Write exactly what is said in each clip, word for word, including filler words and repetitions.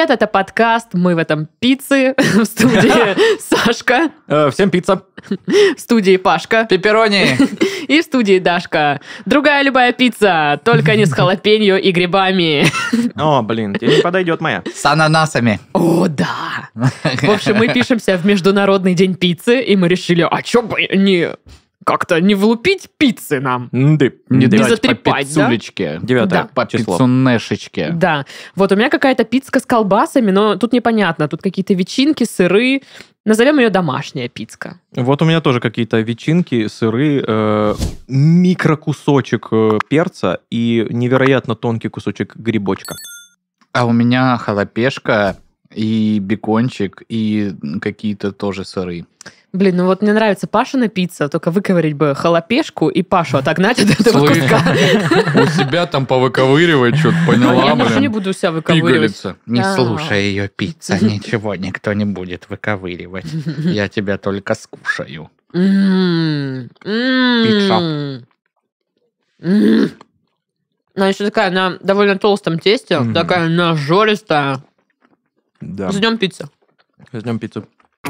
привет, это подкаст «Мы в этом пиццы». В студии Сашка. Всем пицца. В студии Пашка. Пепперони. И в студии Дашка. Другая любая пицца, только не с халапеньо и грибами. О, блин, тебе не подойдет моя. С ананасами. О, да. В общем, мы пишемся в Международный день пиццы, и мы решили, а чё бы не... Как-то не влупить пиццы нам. Да. Не Не дать затрепать, по да? пиццулечке. Девятое По число. пиццунешечке. Да. Вот у меня какая-то пиццка с колбасами, но тут непонятно. Тут какие-то ветчинки, сыры. Назовем ее домашняя пиццка. Вот у меня тоже какие-то ветчинки, сыры, э, микрокусочек э, перца и невероятно тонкий кусочек грибочка. А у меня халапешка и бекончик, и какие-то тоже сыры. Блин, ну вот мне нравится Пашина пицца, только выковырить бы халапешку и Пашу отогнать от этого Слышь, куска. у себя там повыковыривать, что-то Я поняла, больше не блин. буду себя выковыривать. Пигалица. Не Да. слушай ее, пицца, ничего никто не будет выковыривать. Я тебя только скушаю. М, м. Пицца. М. Она еще такая на довольно толстом тесте, Мгм. такая нажористая. Да. С днем пиццы. Возьмем пиццу.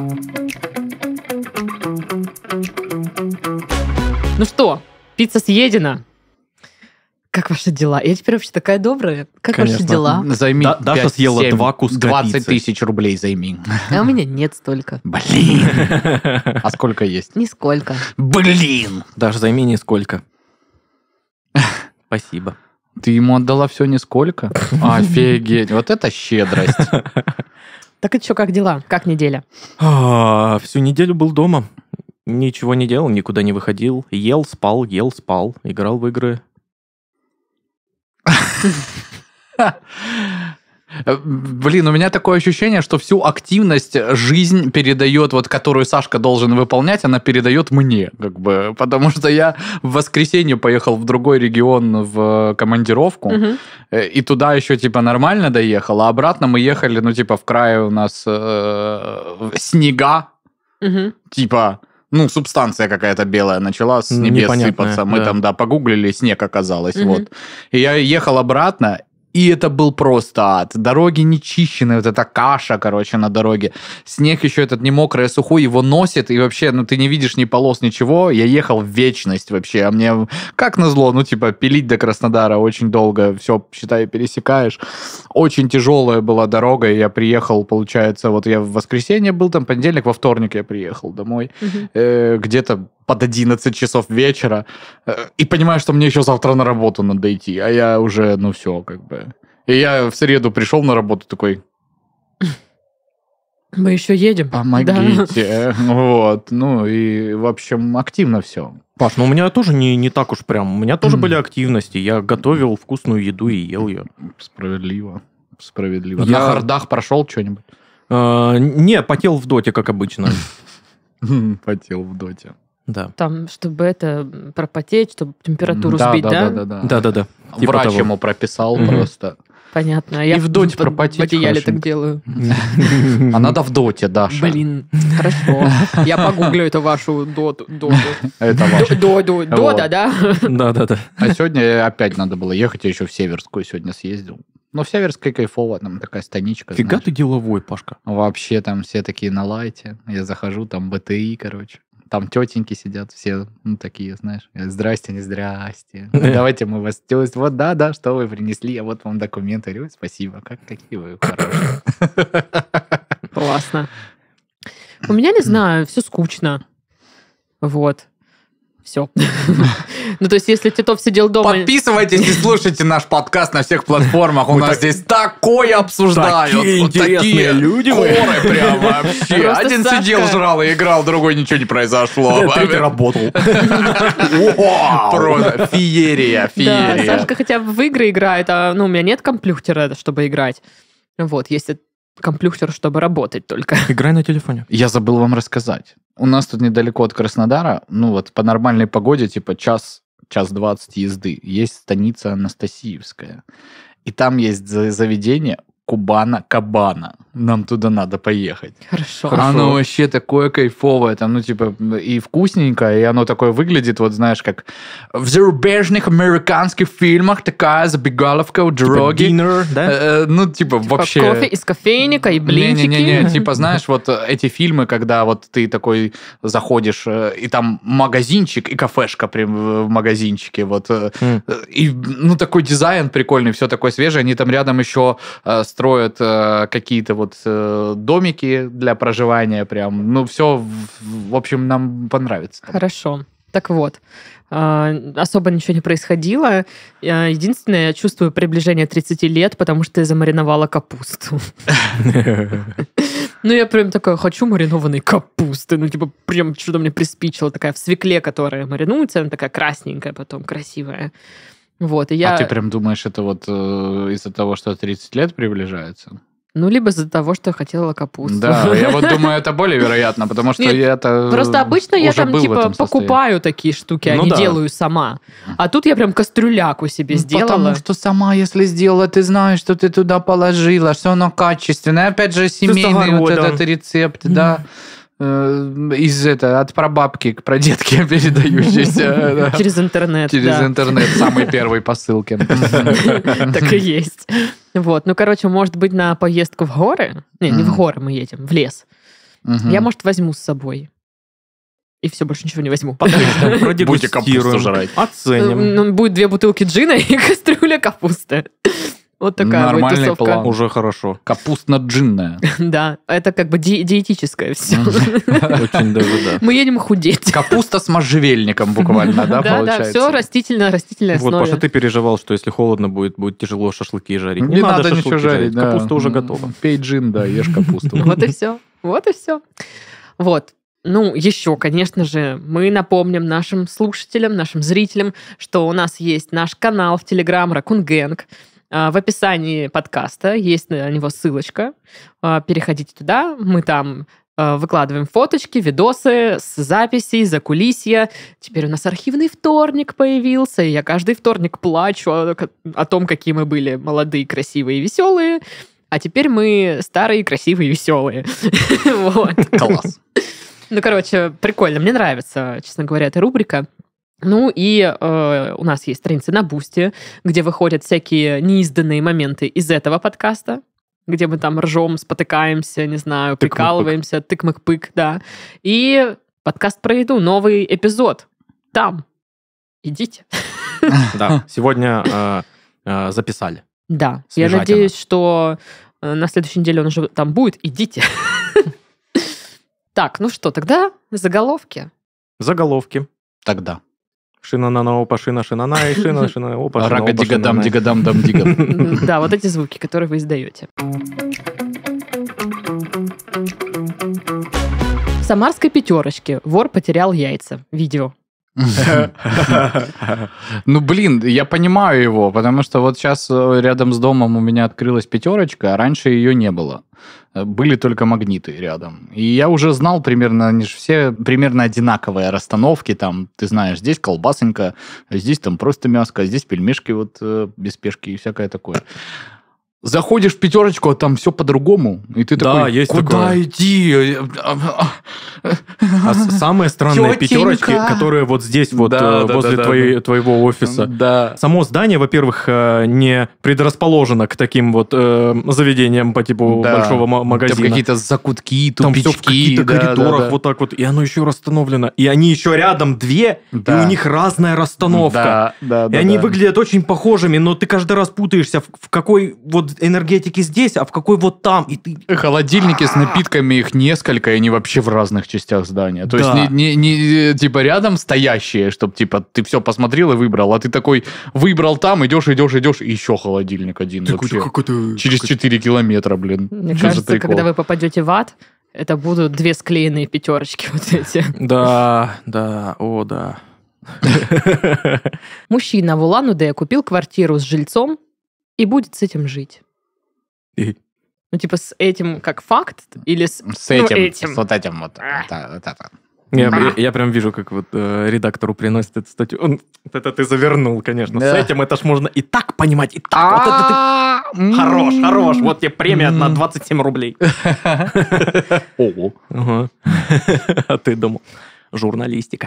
Ну что, пицца съедена? Как ваши дела? Я теперь вообще такая добрая. Как Конечно. ваши дела? Займи Да- Даша пять, съела семь, два куска двадцать пиццы. тысяч рублей займи. А у меня нет столько. Блин. А сколько есть? Нисколько. Блин. Даже займи нисколько. Спасибо. Ты ему отдала все нисколько? Офигеть. Вот это щедрость. Так это что, как дела? Как неделя? А, всю неделю был дома. Ничего не делал, никуда не выходил. Ел, спал, ел, спал. Играл в игры. Блин, у меня такое ощущение, что всю активность жизнь передает, вот которую Сашка должен выполнять, она передает мне, как бы, потому что я в воскресенье поехал в другой регион в командировку, Мгм. э, и туда еще, типа, нормально доехал, а обратно мы ехали, ну, типа, в крае у нас э, снега, Мгм. типа... Ну, субстанция какая-то белая начала с Ну, небес непонятная, сыпаться. Мы да. там, да, погуглили, снег оказалось. Мгм. Вот. И я ехал обратно, и это был просто ад. Дороги не чищены, вот эта каша, короче, на дороге. Снег еще этот не мокрый, а сухой, его носит, и вообще, ну, ты не видишь ни полос, ничего. Я ехал в вечность вообще, а мне, как назло, ну, типа, пилить до Краснодара очень долго, все, считай, пересекаешь. Очень тяжелая была дорога, и я приехал, получается, вот я в воскресенье был, там, понедельник, во вторник я приехал домой, Мгм. э, где-то под одиннадцать часов вечера, э, и понимаю, что мне еще завтра на работу надо идти, а я уже, ну, все, как бы. И я в среду пришел на работу такой, Мы еще едем. Да. помогите. Вот, ну, и, в общем, активно все. Паш, ну у меня тоже не, не так уж прям. У меня тоже Мгм. были активности. Я готовил вкусную еду и ел ее. Справедливо. Справедливо. Я- На хардах прошел что-нибудь? А, не, потел в доте, как обычно. Потел в доте. Да. Там, чтобы это пропотеть, чтобы температуру Да, сбить, да? да, да, да. Да-да-да. Типа Врач того. ему прописал Мгм. просто. Понятно. И Я в доте под- пропотеть в одеяле так хорошенько. делаю. А надо в доте, Даша. Блин, хорошо. Я погуглю эту вашу доту. доту. Это ваше. До- до- Дода, Вот. да? Да-да-да. А сегодня опять надо было ехать, я еще в Северскую сегодня съездил. Но в Северской кайфово, там такая станичка. Фига знаешь. ты деловой, Пашка. Вообще там все такие на лайте. Я захожу, там БТИ, короче. Там тетеньки сидят, все, ну, такие, знаешь. Я, здрасте, не здрасте. Ну, давайте мы вас... то есть, Вот, да, да, что вы принесли, а вот вам документы. Я говорю, спасибо, как, какие вы хорошие. Классно. У меня, не знаю, все скучно. Вот. Все. Ну, то есть, если Титов сидел дома... Подписывайтесь и слушайте наш подкаст на всех платформах. У Мы нас так- здесь такое обсуждают. Такие Вот интересные такие люди мы. коры прям вообще. Просто Один Сашка- сидел, жрал и играл, другой ничего не произошло. Третий работал. Просто феерия, Да, феерия. Сашка хотя бы в игры играет, а ну, у меня нет компьютера, чтобы играть. Вот, есть компьютер, чтобы работать только. Играй на телефоне. Я забыл вам рассказать. У нас тут недалеко от Краснодара, ну вот по нормальной погоде, типа час, час двадцать езды, есть станица Анастасиевская. И там есть за- заведение Кубана Кабана. Нам туда надо поехать. Хорошо. Хорошо. Оно вообще такое кайфовое, там, ну, типа, и вкусненькое, и оно такое выглядит, вот, знаешь, как в зарубежных американских фильмах такая забегаловка у дороги. Типа dinner, да? Э, ну, типа, Типа вообще... кофе из кофейника и блинчики. Не-не-не, типа, знаешь, вот эти фильмы, когда вот ты такой заходишь, э, и там магазинчик, и кафешка прям в магазинчике, вот, э, М. и, ну, такой дизайн прикольный, все такое свежее, они там рядом еще э, строят э, какие-то вот э, домики для проживания прям, ну, все, в, в общем, нам понравится. там. Хорошо. Так вот, а, особо ничего не происходило. А, Единственное, я чувствую приближение тридцати лет, потому что я замариновала капусту. Ну, я прям такая, хочу маринованной капусты. Ну, типа, прям что-то мне приспичило. Такая в свекле, которая маринуется, она такая красненькая потом, красивая. Вот, и я... А ты прям думаешь, это вот э, из-за того, что тридцать лет приближается? Ну, либо из-за того, что я хотела капусту. Да, я вот думаю, это более вероятно, потому что Нет, я-то Просто обычно я уже там, был в типа, этом состоянии. покупаю такие штуки, а Ну не да. делаю сама. А тут я прям кастрюляку себе Ну, сделала. Потому что сама, если сделала, ты знаешь, что ты туда положила, что оно качественное. Опять же, семейный вот огорода. этот рецепт, да, э, из это, от прабабки к прадедке передающийся. да. Через интернет, Через да. интернет, самый первый по ссылке. Так и есть. Вот, ну, короче, может быть, на поездку в горы, не, не в Мгм. горы мы едем, в лес, Мгм. я, может, возьму с собой. И все, больше ничего не возьму. Потестим, Будете капусту продегустируем, жрать. оценим. Ну, будет две бутылки джина и кастрюля капусты. Вот такая вот Нормальный тусовка. план. Уже хорошо. Капустно-джинная. Да, это как бы ди- диетическое все. Очень даже, да. Мы едем худеть. Капуста с можжевельником буквально, да, Да, да, получается? все растительно, растительная Вот, основе. Паша, ты переживал, что если холодно будет, будет тяжело шашлыки жарить. Не, надо, ничего шашлыки жарить, да. Капуста уже готова. Пей джин, да, ешь капусту. Вот и все. Вот и все. Вот. Ну, еще, конечно же, мы напомним нашим слушателям, нашим зрителям, что у нас есть наш канал в Telegram Raccoon Gang. А, В описании подкаста есть на него ссылочка. А, Переходите туда. Мы там а, выкладываем фоточки, видосы с записей, закулисья. Теперь у нас архивный вторник появился, и я каждый вторник плачу о, о том, какие мы были молодые, красивые и веселые. А теперь мы старые, красивые и веселые. Вот. Класс. Ну, короче, прикольно. Мне нравится, честно говоря, эта рубрика. Ну и э, у нас есть страницы на Бусти, где выходят всякие неизданные моменты из этого подкаста, где мы там ржем, спотыкаемся, не знаю, Тык-мык-пык. прикалываемся, тык-мык-пык, да. И подкаст про еду, новый эпизод. Там. Идите. Да, сегодня э, э, записали. Да. Я Свежатина. надеюсь, что э, на следующей неделе он уже там будет. Идите. Так, ну что, тогда заголовки. Заголовки. Тогда. Шина на на опа, шина, шина на, и шина, шина, опа, шина, Рага опа, дигадам, шина, на. дигадам, дам, дигам. Да, вот эти звуки, которые вы издаете. В самарской пятерочке вор потерял яйца. Видео. Ну, блин, я понимаю его, потому что вот сейчас рядом с домом у меня открылась пятерочка, а раньше ее не было. Были только магниты рядом. И я уже знал примерно, они же все примерно одинаковые расстановки. Там, ты знаешь, здесь колбасонька, здесь там просто мяско, а здесь пельмешки вот э, без спешки и всякое такое. Заходишь в пятерочку, а там все по-другому. И ты Да, такой, есть куда такое. идти? А с- самые странные Тетенька. пятерочки, которые вот здесь вот Да, э, да, возле да, да, твоей- да. твоего офиса. Да. Само здание, во-первых, э, не предрасположено к таким вот э, заведениям по типу Да. большого ма- магазина. Там какие-то закутки, Там тупички. все в каких-то да, коридорах да, да. вот так вот, и оно еще расстановлено. И они еще рядом две, Да. и у них разная расстановка. Да, да, И да, они да. выглядят очень похожими, но ты каждый раз путаешься, в, в какой вот энергетике здесь, а в какой вот там. И ты... Холодильники с напитками, их несколько, и они вообще в разных частях здания. То Да. есть не, не, не, типа рядом стоящие, чтобы типа ты все посмотрел и выбрал, а ты такой выбрал там, идешь, идешь, идешь, и еще холодильник один вообще. какой-то... Через четыре километра, блин. Мне Что за кажется, прикол? когда вы попадете в ад, это будут две склеенные пятерочки вот эти. Да, да, о, да. Мужчина в Улан-Удэ купил квартиру с жильцом и будет с этим жить. И- Ну, типа, с этим как факт или с, С ну, этим, этим? с вот этим вот. Это- вот это. Я, я, я прям вижу, как вот э, редактору приносит эту статью. Он, вот это ты завернул, конечно. Да. С этим это ж можно и так понимать, и так. Вот это ты... Хорош, хорош. Вот тебе премия на двадцать семь рублей. Ого. Ага. А ты думал, журналистика.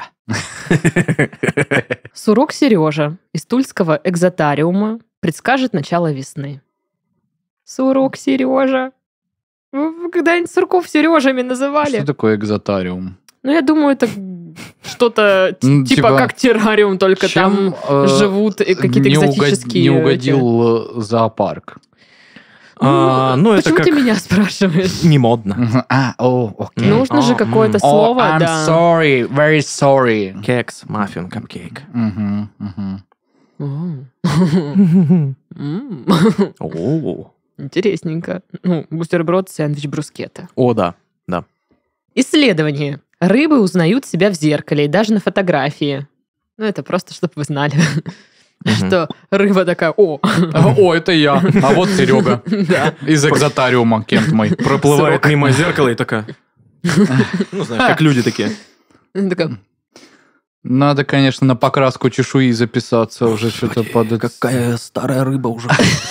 Сурок Сережа из Тульского экзотариума предскажет начало весны. Сурок Сережа. Вы когда-нибудь сурков Сережами называли? Что такое экзотариум? Ну, я думаю, это что-то т- Ну, типа, типа, как террариум, только Чем, там э, живут э, какие-то не угод- экзотические... Не эти. угодил э, зоопарк. А, ну, это Почему как ты меня спрашиваешь? не модно. Мгм. А, о, окей. Нужно же А, какое-то м. слово, oh, I'm да. sorry, very sorry. Кекс, маффин, капкейк. Мгм, мгм. М. М. О, Интересненько. Ну, бутерброд, сэндвич, брускетта. О, да, да. Исследование. Рыбы узнают себя в зеркале и даже на фотографии. Ну, это просто, чтобы вы знали, что рыба такая, о, О, это я. А вот Серега да. из экзотариума, Кент мой. Проплывает мимо зеркала и такая... Ну, знаешь, как люди такие. Она такая, Надо, конечно, на покраску чешуи записаться уже что-то под это. Какая старая рыба уже.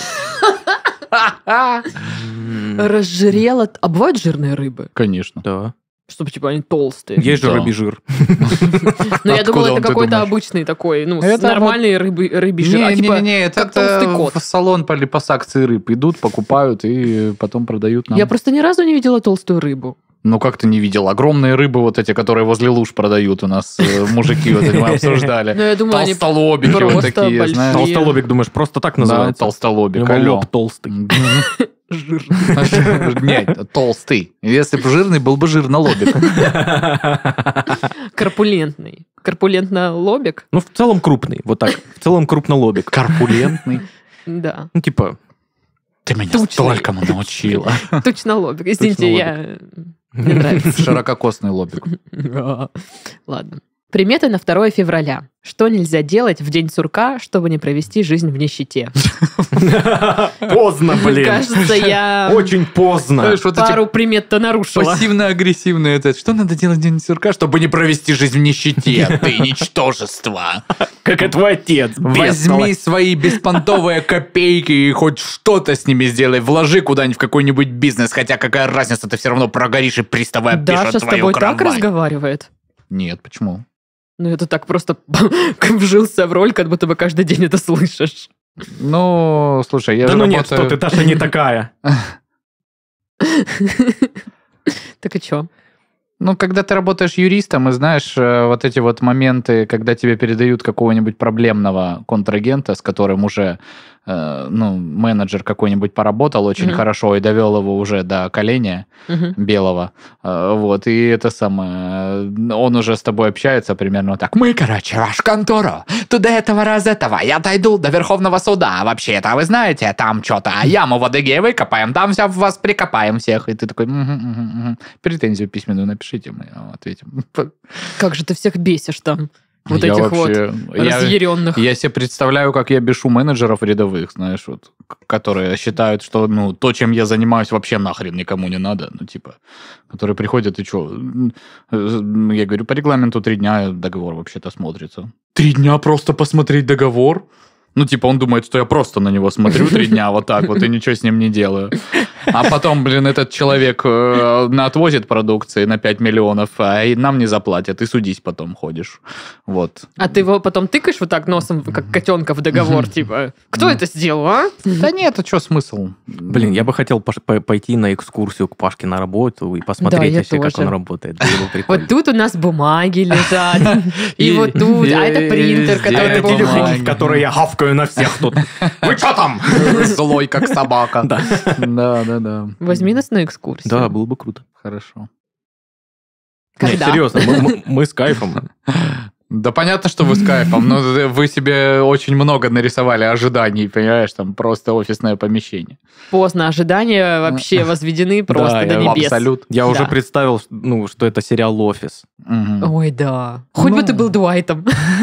разжирела. А бывают жирные рыбы? Конечно. Да. Чтобы, типа, они толстые. Есть же Да. рыбий жир. Но я Откуда думала, он, это ты какой-то думаешь? обычный такой, ну, Это нормальный рыбы- рыбий жир. А, типа, Не-не-не, это, как толстый это кот. в салон по липосакции рыб идут, покупают и потом продают нам. Я просто ни разу не видела толстую рыбу. Ну, как ты не видел? Огромные рыбы вот эти, которые возле луж продают у нас, э, мужики вот эти мы Но обсуждали. я думаю, они Толстолобики вот просто такие, большие. знаешь. Толстолобик, думаешь, просто так Да, называется? толстолобик, У него алло. лоб толстый. Нет, толстый. Если бы жирный, был бы жирнолобик. Корпулентный. Корпулентно-лобик? Ну, в целом крупный, вот так. В целом крупнолобик. Корпулентный. Да. Ну, типа... Ты меня Тучный. столькому научила. Точно-лобик. Извините, Точно я... Мне нравится. Ширококосный лобик. Ладно. Приметы на второе февраля. Что нельзя делать в день сурка, чтобы не провести жизнь в нищете? Поздно, блин. Кажется, я Очень поздно. Знаешь, вот эти пару примет-то нарушила. пассивно-агрессивный этот. Что надо делать в день сурка, чтобы не провести жизнь в нищете? Ты ничтожество. Как и твой отец. Возьми свои беспонтовые копейки и хоть что-то с ними сделай. Вложи куда-нибудь в какой-нибудь бизнес, хотя какая разница, ты все равно прогоришь и приставы Даша опишут с твою тобой так кровать. разговаривает? Нет, почему? Ну, это так просто вжился в роль, как будто бы каждый день это слышишь. Ну, слушай, я Да же ну нет, работаю- что ты, Даша не такая. Так и чё? Ну, когда ты работаешь юристом и знаешь э, вот эти вот моменты, когда тебе передают какого-нибудь проблемного контрагента, с которым уже э, ну, менеджер какой-нибудь поработал очень Мгм. хорошо и довел его уже до коленя Мгм. белого, э, вот, и это самое, э, он уже с тобой общается примерно вот так. Мы, короче, ваш контору, туда этого раз этого, я дойду до Верховного суда, вообще-то, вы знаете, там что-то, а яму в Адыгее выкопаем, там все вас прикопаем всех, и ты такой, «Мгм, мгм, мгм. Претензию письменную напишите, мы вам ответим». Как же ты всех бесишь там, вот Я этих вообще- вот я- разъяренных. Я себе представляю, как я бешу менеджеров рядовых, знаешь, вот, к- которые считают, что, ну, то, чем я занимаюсь, вообще нахрен никому не надо, ну, типа, которые приходят и что? Я говорю, по регламенту три дня договор вообще-то смотрится. Три дня просто посмотреть договор? Ну, типа, он думает, что я просто на него смотрю три дня вот так вот и ничего с ним не делаю. А потом, блин, этот человек э, отвозит продукции на пять миллионов, а и нам не заплатят, и судись потом ходишь. Вот. А ты его потом тыкаешь вот так носом, как котенка в договор, типа, кто это сделал, а? Да нет, а что смысл? Блин, я бы хотел пош- по- пойти на экскурсию к Пашке на работу и посмотреть я вообще, как тоже. он работает. Было бы прикольно. Вот тут у нас бумаги лежат, и И- вот тут, а и- это принтер, и- который... это Эти бумаги. люди, в которые я гавкаю на всех тут. Вы что там? Злой, как собака. Да. Да, да, да. Возьми нас на экскурсию. Да, было бы круто. Хорошо. Нет, Когда? серьезно, мы- мы- мы с кайфом. Да понятно, что вы с кайфом, но вы себе очень много нарисовали ожиданий, понимаешь, там просто офисное помещение. Поздно, ожидания вообще возведены просто Да, до я В небес. абсолют. Я Да. уже представил, ну, что это сериал «Офис». Мгм. Ой, да. Хоть бы Ну. ты был Дуайтом.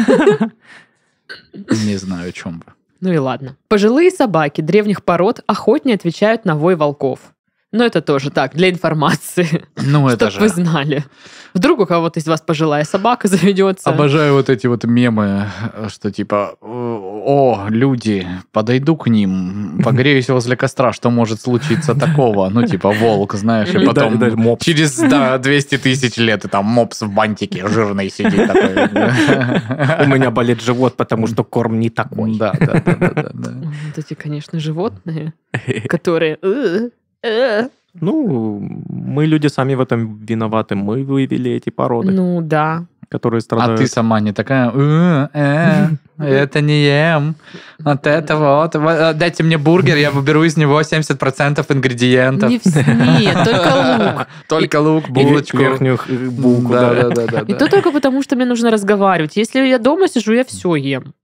Не знаю, о чем вы. Ну и ладно. Пожилые собаки древних пород охотнее отвечают на вой волков. Но это тоже так, для информации. Ну, это Чтоб же... вы знали. Вдруг у кого-то из вас пожилая собака заведется. Обожаю вот эти вот мемы, что типа, о, люди, подойду к ним, погреюсь возле костра, что может случиться такого? Ну, типа, волк, знаешь, и И потом да- и да, мопс. через да, двести тысяч лет, и там мопс в бантике жирный сидит такой. У меня болит живот, потому что корм не такой. Да, да, да, да, да, да. Вот эти, конечно, животные, которые... «Э, э». Ну, мы люди сами в этом виноваты. Мы вывели эти породы, Ну, да. которые А страдают. ты сама не такая, «Э, э, это не ем, вот это вот, Вот, дайте мне бургер, я выберу из него семьдесят процентов ингредиентов. Не в... Нет, только лук. Только лук, И булочку. верхнюю э, булку, Да, да. да, да, да, И да. то только потому, что мне нужно разговаривать. Если я дома сижу, я все ем.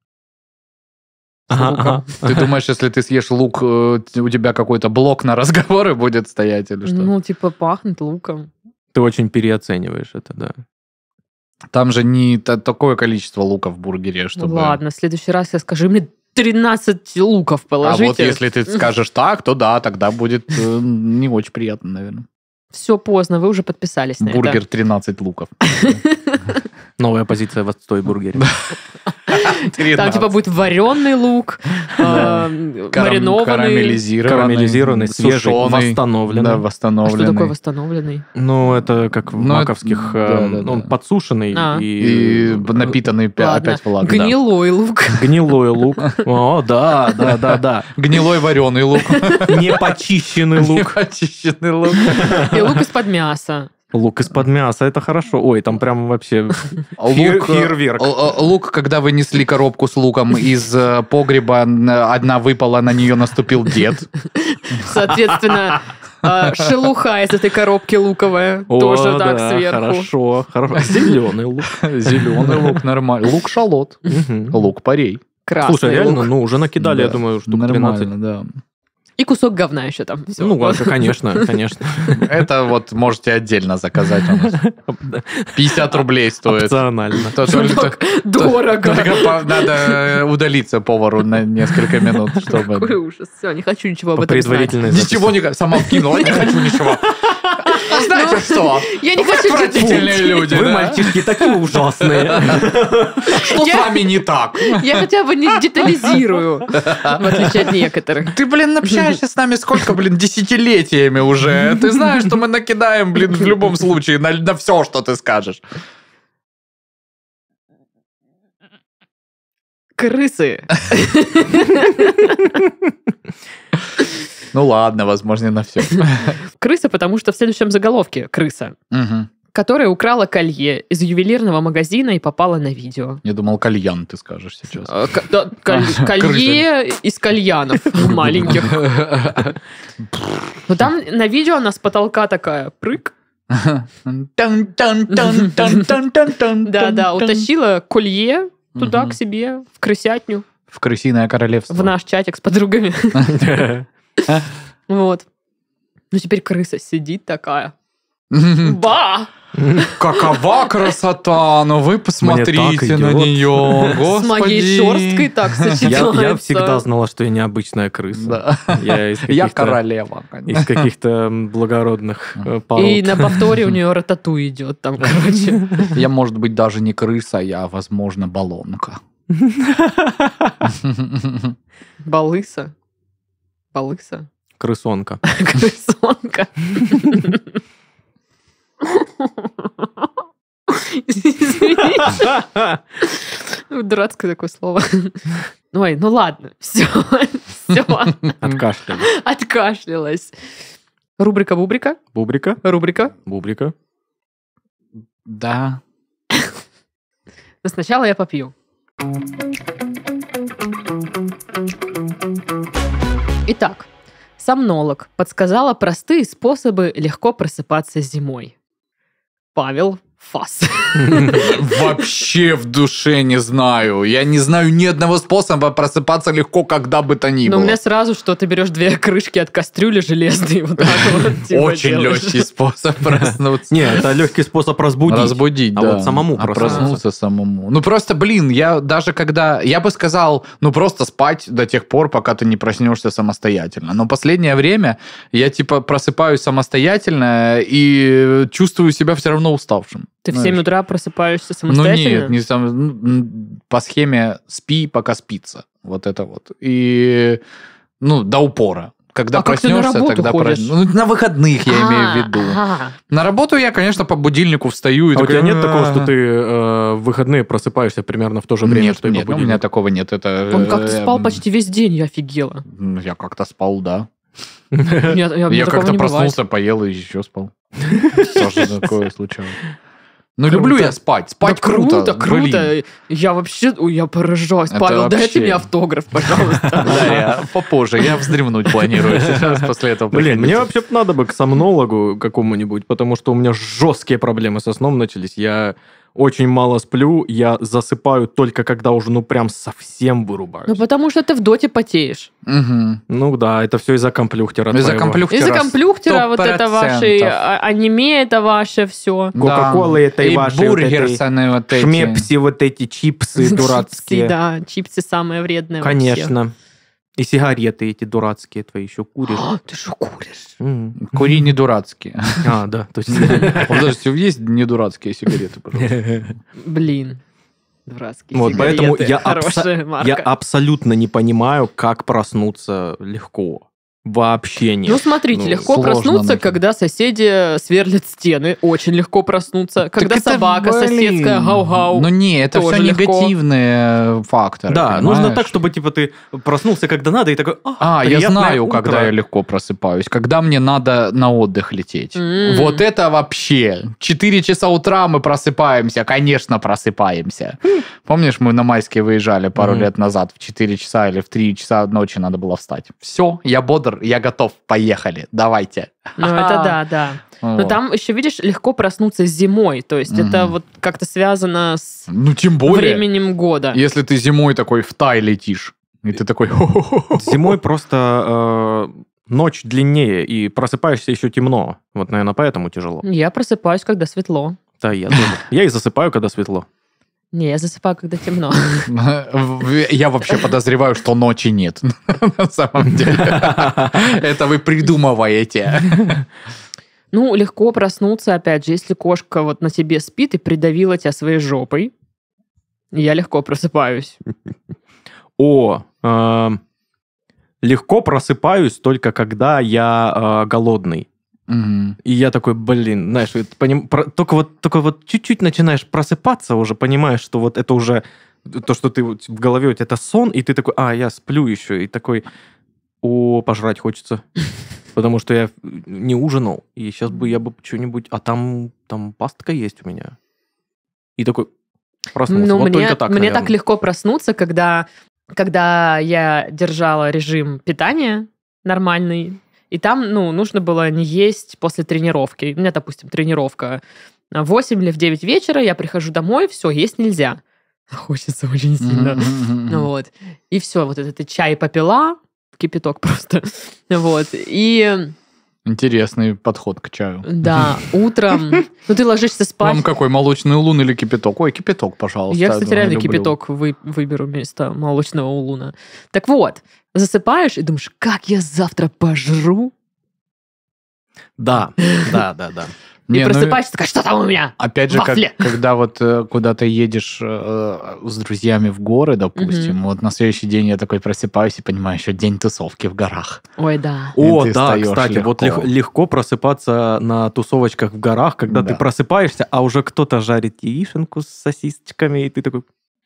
С Ага, луком. ага. Ты думаешь, если ты съешь лук, э, у тебя какой-то блок на разговоры будет стоять или что? Ну, типа, пахнет луком. Ты очень переоцениваешь это, да. Там же не та- такое количество лука в бургере, Ну, чтобы... ладно, в следующий раз я скажу, мне тринадцать луков А положите. вот если ты скажешь так, то да, тогда будет э, не очень приятно, наверное. Все поздно, вы уже подписались на Бургер это. тринадцать луков. Новая позиция в отстой бургере. Там типа будет вареный лук, э, маринованный. Карамелизированный, Карамелизированный, свежий, сушеный, восстановленный. Да, А восстановленный. что такое восстановленный? Ну, это как в Ну, это- маковских, да, э, да, да. он подсушенный А. И и... напитанный пя- Ладно. опять влагой. да. Гнилой лук. Гнилой лук. О, да, да, да, да. Гнилой вареный лук. Не почищенный лук. Очищенный лук. И лук из-под мяса. Лук из-под мяса, это хорошо. Ой, там прям вообще фейер- Лук, э, фейерверк. л- л- лук, когда вы несли коробку с луком из э, погреба, н- одна выпала, на нее наступил дед. Соответственно, э, шелуха из этой коробки луковая. О, Тоже так да, сверху. Хорошо, хорошо. Зеленый лук. Зеленый лук нормально. Лук-шалот. Мгм. Лук-порей. Красный Слушай, реально, лук. ну, уже накидали, я Да, думаю, штук тринадцать. Нормально, да. И кусок говна еще там. Всё. Ну, ладно, конечно, конечно. Это вот можете отдельно заказать у нас. пятьдесят рублей стоит. Опционально. То- то- то- Дорого. Только по- надо удалиться повару на несколько минут, Какой чтобы... ужас. Все, не хочу ничего об По этом знать. предварительной записи. Ничего не... Сама вкинула, не хочу ничего. А знаете что? Я не Вы хочу отвратительные читать. люди, Вы, да? мальчишки, такие ужасные. Что с Я- вами не так? Я хотя бы не детализирую, в отличие от некоторых. Ты, блин, общаешься с нами сколько, блин, десятилетиями уже. Ты знаешь, что мы накидаем, блин, в любом случае на, на все, что ты скажешь. Крысы. Ну ладно, возможно, не на все. Крыса, потому что в следующем заголовке крыса, которая украла колье из ювелирного магазина и попала на видео. Я думал, кальян ты скажешь сейчас. Э, к- да, коль- Колье из кальянов маленьких. Но там на видео она с потолка такая прыг. Да-да, утащила колье туда Мгм. к себе, в крысятню, В крысиное королевство. в наш чатик с подругами. Вот. Ну, теперь крыса сидит такая. Ба! Какова красота! Ну вы посмотрите на идет. нее. С моей шерсткой так Я, сочетается. я всегда знала, что я необычная крыса. Да. Я из Я каких-то, королева. из каких-то м, благородных э, пород. И на повторе у нее ратату идет там, короче. Я, может быть, даже не крыса, я, возможно, баллонка. Балыса. Балыса. Крысонка. Крысонка. Извините. Дурацкое такое слово. Ой, ну ладно, все, все, Откашлялись. откашлялась. Рубрика-бубрика, Бубрика. рубрика. Бубрика. Да. Но сначала я попью. Итак, сомнолог подсказала простые способы легко просыпаться зимой. Павел Фас. Вообще в душе не знаю. Я не знаю ни одного способа просыпаться легко, когда бы то ни Но было. у меня сразу, что ты берешь две крышки от кастрюли железные, вот так вот. типа, Очень делаешь. легкий способ проснуться. Не, это легкий способ разбудить. Разбудить, А да. вот самому а проснуться. проснуться самому. Ну, просто, блин, я даже когда... Я бы сказал, ну, просто спать до тех пор, пока ты не проснешься самостоятельно. Но последнее время я, типа, просыпаюсь самостоятельно и чувствую себя все равно уставшим. Ты в Знаешь. семь утра просыпаешься Ну, самостоятельно? нет, не сам, ну, по схеме спи, пока спится. Вот это вот. И, ну, до упора. Когда А как ты на проснешься, работу тогда... про- ходишь? Ну, на выходных я имею в виду. Ага. На работу я, конечно, по будильнику встаю. И А у такой, тебя нет «А». такого, что ты э, в выходные просыпаешься примерно в то же время, Нет, что и по нет, у меня будильнику? такого нет. Это, Он как-то э, спал м, почти весь день, я офигела. ну, Я как-то спал, да. Нет, я, у меня Я такого как-то не бывает. проснулся, поел и еще спал. Тоже такое случалось. Ну, Круто. люблю я спать. Спать Да круто, блин. круто. Я вообще, ой, я поражаюсь. Это Павел, дайте вообще- мне автограф, пожалуйста. Да, я попозже. Я вздремнуть планирую сейчас после этого. Блин, мне приходите. вообще надо бы к сомнологу какому-нибудь, потому что у меня жесткие проблемы со сном начались. Я очень мало сплю, я засыпаю только когда уже, ну, прям совсем вырубаюсь. Ну, потому что ты в доте потеешь. Мгм. Ну да, это все из-за комплюхтера Из-за твоего. комплюхтера. Из-за комплюхтера вот это сто ваше, процентов. а- аниме это ваше все. Кока-колы этой и вашей вот этой бургерсаны вот эти. Шмепси, вот эти чипсы дурацкие. Да, чипсы самые вредные вообще. Конечно. И сигареты эти дурацкие твои еще куришь. А, ты что куришь? М. Кури не дурацкие. А, да, точно. Подождите, есть не дурацкие сигареты, пожалуйста? Блин. Дурацкие Вот, сигареты. поэтому я Хорошая марка. Я абсолютно не понимаю, как проснуться легко. Вообще нет. Ну, смотрите, Ну, легко сложно проснуться, нафиг. когда соседи сверлят стены. Очень легко проснуться. Когда Так это, собака блин. соседская гау-гау. Ну не, это Тоже все легко. негативные факторы. Да, понимаешь? нужно так, чтобы типа ты проснулся, когда надо, и такой, «А, А, я приятное знаю, утро». когда я легко просыпаюсь. Когда мне надо на отдых лететь. М. Вот это вообще. Четыре часа утра мы просыпаемся. Конечно, просыпаемся. Помнишь, мы на Майские выезжали пару Мгм. лет назад. В четыре часа или в три часа ночи надо было встать. Все, я бодр, я готов. Поехали. Давайте. Ну, это да, да. Но Вот. там еще, видишь, легко проснуться зимой. То есть это Мгм. вот как-то связано с Ну, тем более, временем года. если ты зимой такой в тай летишь. И ты такой... Зимой просто э, ночь длиннее, и просыпаешься еще темно. Вот, наверное, поэтому тяжело. Я просыпаюсь, когда светло. Да, я тоже. Я и засыпаю, когда светло. Не, я засыпаю, когда темно. Я вообще подозреваю, что ночи нет. На самом деле. Это вы придумываете. Ну, легко проснуться, опять же, если кошка вот на тебе спит и придавила тебя своей жопой. Я легко просыпаюсь. О, э, легко просыпаюсь только когда я э, голодный. Мгм. И я такой, блин, знаешь, вот поним- про- только, вот, только вот чуть-чуть начинаешь просыпаться, уже понимаешь, что вот это уже то, что ты вот в голове, вот это сон, и ты такой, а, я сплю еще, и такой, о, пожрать хочется. Потому что я не ужинал, и сейчас бы я бы что-нибудь... А там, там пастка есть у меня. И такой проснулся. Ну, вот мне, только так, мне наверное. так легко проснуться, когда, когда я держала режим питания нормальный, и там, ну, нужно было не есть после тренировки. У меня, допустим, тренировка в восемь или в девять вечера, я прихожу домой, все, есть нельзя. Хочется очень сильно. Мгм. Вот. И все, вот это ты чай попила, кипяток просто. Вот. И Интересный подход к чаю. да, утром, ну, ты ложишься спать. Вам какой, молочный улун или кипяток? Ой, кипяток, пожалуйста. Я, кстати, да, реально люблю. кипяток вы, выберу вместо молочного улуна. Так вот, засыпаешь и думаешь, как я завтра пожру? Да, да, да, да. И Не, ну, просыпаешься, такая, что там у меня? Опять же, как- Вафли. когда вот э, куда-то едешь э, с друзьями в горы, допустим, Мгм. вот на следующий день я такой просыпаюсь и понимаю, еще день тусовки в горах. Ой, да. О, ты да, встаешь кстати, вот легко. лег- легко просыпаться на тусовочках в горах, когда Да. ты просыпаешься, а уже кто-то жарит яишенку с сосисочками, и ты такой,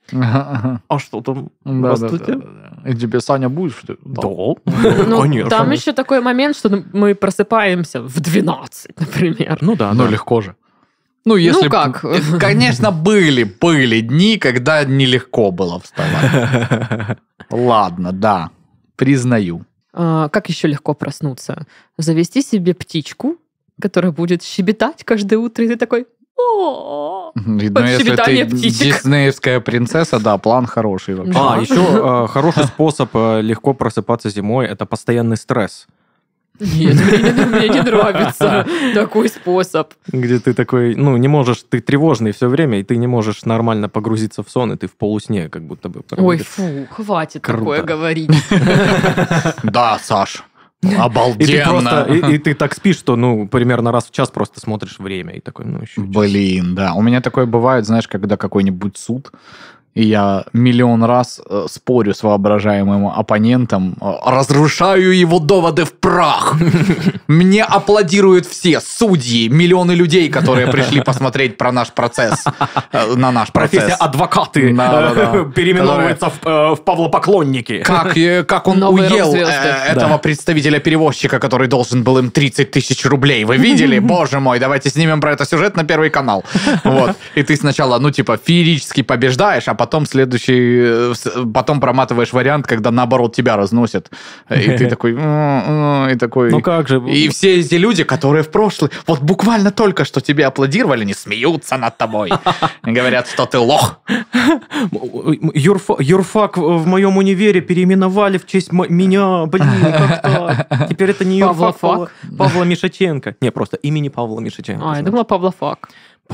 а что там? Здравствуйте. Да-да-да. И тебе, Саня, будешь? что ли? Да, Ну, конечно. там еще такой момент, что мы просыпаемся в двенадцать, например. Ну да, Ну, да. легко же. Ну, если... б- как? э, Конечно, были, были дни, когда нелегко было вставать. Ладно, да, признаю. А, как еще легко проснуться? Завести себе птичку, которая будет щебетать каждое утро, и ты такой, О, Ну, если Щебетание ты птичек. диснеевская принцесса, да, план хороший вообще. Да. А, еще э, хороший способ э, легко просыпаться зимой – это постоянный стресс. Нет, мне не, мне не нравится такой способ. Где ты такой, ну, не можешь, ты тревожный все время, и ты не можешь нормально погрузиться в сон, и ты в полусне как будто бы. Ой, проводишь. фу, хватит Круто. такое говорить. Да, Саш, И ты, обалденно. просто, и, и ты так спишь, что, ну, примерно раз в час просто смотришь время, и такой, ну, еще час. Блин, да. У меня такое бывает, знаешь, когда какой-нибудь суд, и я миллион раз э, спорю с воображаемым оппонентом, э, разрушаю его доводы в прах. Мне аплодируют все судьи, миллионы людей, которые пришли посмотреть про наш процесс, э, на наш процесс. Профессия адвокаты Да, да, да. э, переименовывается в, э, в павлопоклонники. Как, э, как он Новые уел рок-звезды. э, этого представителя-перевозчика, который должен был им тридцать тысяч рублей. Вы видели? Боже мой, давайте снимем про это сюжет на Первый канал. Вот. И ты сначала, ну, типа, феерически побеждаешь, а потом следующий, э, с- потом проматываешь вариант, когда наоборот тебя разносят. И ты такой, «М, м», и такой... Ну как же? И все эти люди, которые в прошлый, вот буквально только что тебе аплодировали, они смеются над тобой. И говорят, что ты лох. Юрфа- юрфак в моем универе переименовали в честь м- меня. Блин, как так? Теперь это не юрфак Павла, Павлофак? Павла Мишаченко. Не, просто имени Павла Мишаченко. А, я знаешь. думала, Павлофак.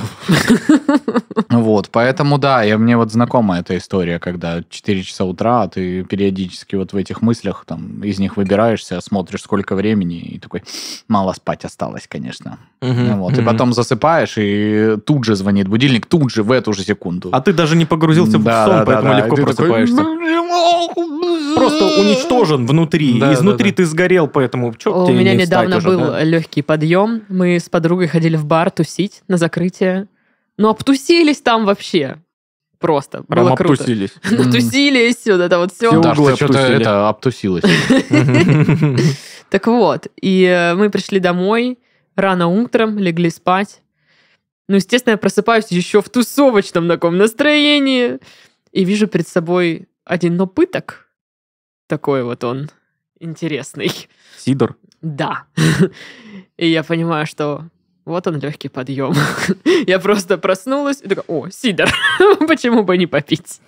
Вот, поэтому да, я, мне вот знакома эта история, когда четыре часа утра, ты периодически вот в этих мыслях, там, из них выбираешься, смотришь, сколько времени, и такой, мало спать осталось, конечно. Мгм, Ну вот, и мгм. потом засыпаешь, и тут же звонит будильник, тут же, в эту же секунду. А ты даже не погрузился в Да, сон, да, поэтому да, легко и ты такой, просыпаешься. Просто уничтожен внутри. Да, Изнутри да, да. ты сгорел, поэтому чё У тебе меня не встать недавно уже, был да? легкий подъем. Мы с подругой ходили в бар тусить на закрытие. Ну, обтусились там вообще. Просто. Прям Было круто. обтусились. Натусились, вот это вот все. Всё. Даш, углы ты что-то обтусили. это обтусилась. Так вот, и э, мы пришли домой рано утром, легли спать. Ну, естественно, я просыпаюсь еще в тусовочном таком настроении. И вижу перед собой один напиток. Такой вот он интересный. Сидор. Да. И я понимаю, что вот он легкий подъем. Я просто проснулась и такая, о, сидор, почему бы не попить?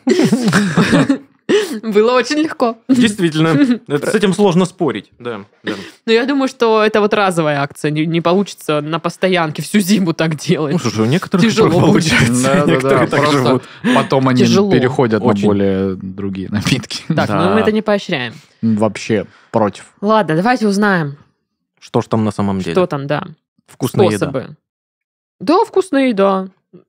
Было очень легко. Действительно, это- с этим сложно спорить. Да, да. Но я думаю, что это вот разовая акция. Не, не получится на постоянке всю зиму так делать. Ну, слушай, у некоторых Тяжело так получается. Да-да-да, Некоторые так просто живут. потом они Тяжело. переходят Очень. на более другие напитки. Так, Да. ну мы это не поощряем. Вообще против. Ладно, давайте узнаем, Что ж там на самом деле? что там, да. Вкусная еда. Способы. Да, вкусная еда.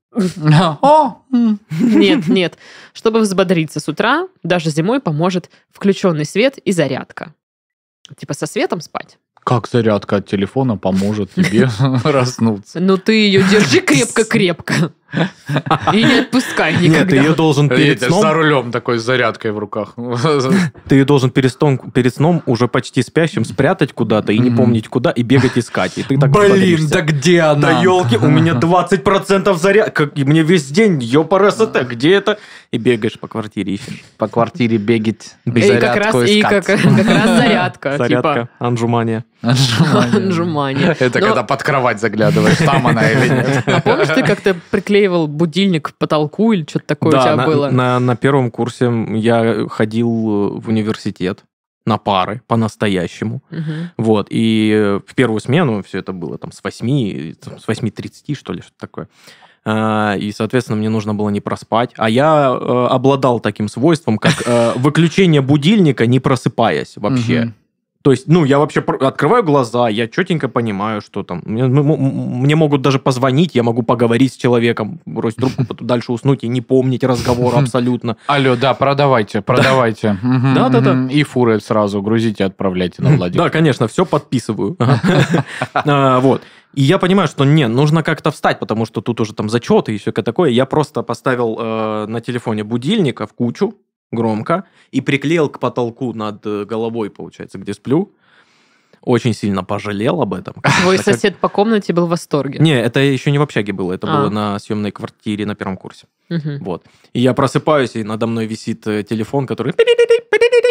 О, м. Нет, нет. Чтобы взбодриться с утра, даже зимой поможет включенный свет и зарядка. Типа со светом спать. Как зарядка от телефона поможет тебе проснуться? Ну ты ее держи крепко-крепко. И не отпускай Нет, ты никогда. ее должен перед Едешь за сном, рулем такой с зарядкой в руках. ты ее должен перед сном, перед сном уже почти спящим спрятать куда-то и не Мгм. помнить куда, и бегать искать. И ты так Блин, взбодришься. да где она? Да елки, у меня двадцать процентов зарядка, и мне весь день, ёпарасоте, где это? И бегаешь по квартире ищешь. По квартире бегать, И как раз, и как, как раз зарядка. Зарядка, анжумания. Типа отжимания. Это Но- когда под кровать заглядываешь, там она или нет. А помнишь, ты как-то приклеивал будильник к потолку или что-то такое у тебя на, было? На, на первом курсе я ходил в университет на пары по-настоящему. Мгм. Вот, и в первую смену все это было там с восьми, там, с восьми тридцати, что ли, что-то такое. А, И, соответственно, мне нужно было не проспать. А я э, обладал таким свойством, как э, выключение будильника, не просыпаясь вообще. Мгм. То есть, ну, я вообще пр- открываю глаза, я четенько понимаю, что там... Мне, м- м- мне могут даже позвонить, я могу поговорить с человеком, бросить трубку, потом дальше уснуть и не помнить разговора абсолютно. Алло, да, продавайте, продавайте. Мгм, Да-да-да. мгм. И фуры сразу грузите, отправляйте на Владик. Да, конечно, все подписываю. А, Вот. И я понимаю, что не, нужно как-то встать, потому что тут уже там зачеты и все такое. Я просто поставил э, на телефоне будильника в кучу, громко, и приклеил к потолку над э, головой, получается, где сплю. Очень сильно пожалел об этом. Твой Это как- сосед по комнате был в восторге. Не, это еще не в общаге было, это А. было на съемной квартире на первом курсе. Мгм. Вот. И я просыпаюсь, и надо мной висит э, телефон, который...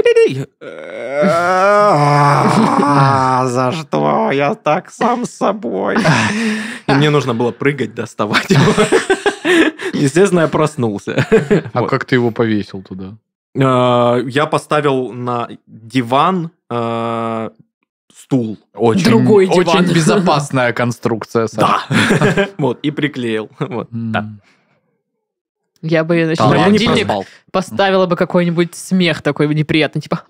За что я так сам с собой? И мне нужно было прыгать, доставать его. Естественно, я проснулся. А как ты его повесил туда? Я поставил на диван стул. Очень, Другой диван. Очень безопасная конструкция, Саша. Да. Вот, и приклеил. Вот, да. Я бы на Талант. холодильник Проспал. поставила бы какой-нибудь смех такой неприятный, типа...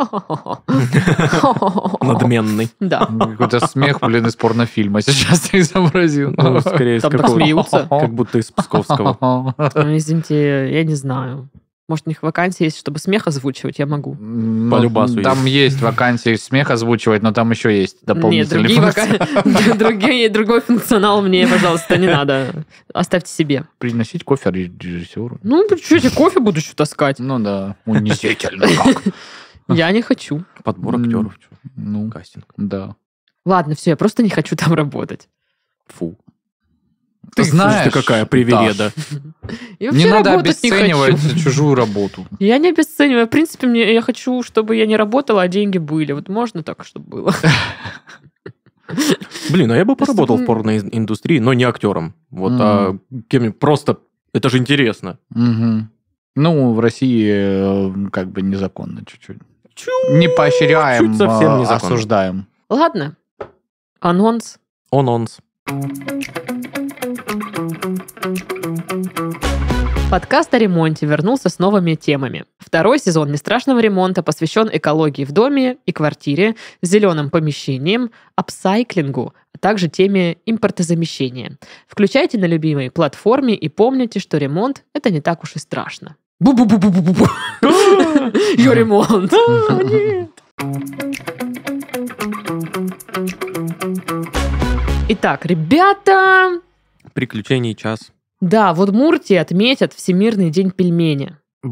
Надменный. Да. Какой-то смех, блин, из порнофильма сейчас ты изобразил. Ну, скорее, из Там так какого- смеются. как будто из Псковского. Ну, извините, я не знаю. Может, у них вакансия есть, чтобы смех озвучивать, я могу. Ну, По любасу там есть. есть вакансии смех озвучивать, но там еще есть Нет, дополнительные другие функции. вака- другие- другой функционал мне, пожалуйста, не надо. Оставьте себе. Приносить кофе режиссеру. Ну, что я кофе буду еще таскать? Ну да, унизительно как. Я не хочу. Подбор М. актеров. чё, Ну, Кастинг. да. Ладно, все, я просто не хочу там работать. Фу. Ты знаешь, слушай, ты какая привереда. Я Не вообще надо работать не обесценивать хочу. чужую работу. Я не обесцениваю. В принципе, мне, я хочу, чтобы я не работала, а деньги были. Вот можно так, чтобы было? Блин, а я бы поработал Просто- в порноиндустрии, но не актером. Вот, Мгм. а кем просто... Это же интересно. Мгм. Ну, в России э, как бы незаконно чуть-чуть. Чуть Не поощряем, Чуть совсем а незаконно. осуждаем. Ладно. Анонс. Он-онс. Подкаст о ремонте вернулся с новыми темами. Второй сезон «Нестрашного ремонта» посвящен экологии в доме и квартире, зеленым помещениям, апсайклингу, а также теме импортозамещения. Включайте на любимой платформе и помните, что ремонт – это не так уж и страшно. Бу-бу-бу-бу-бу-бу. Ее ремонт. А, нет. Итак, ребята, Приключений час. да, в Удмуртии отметят Всемирный день пельмени.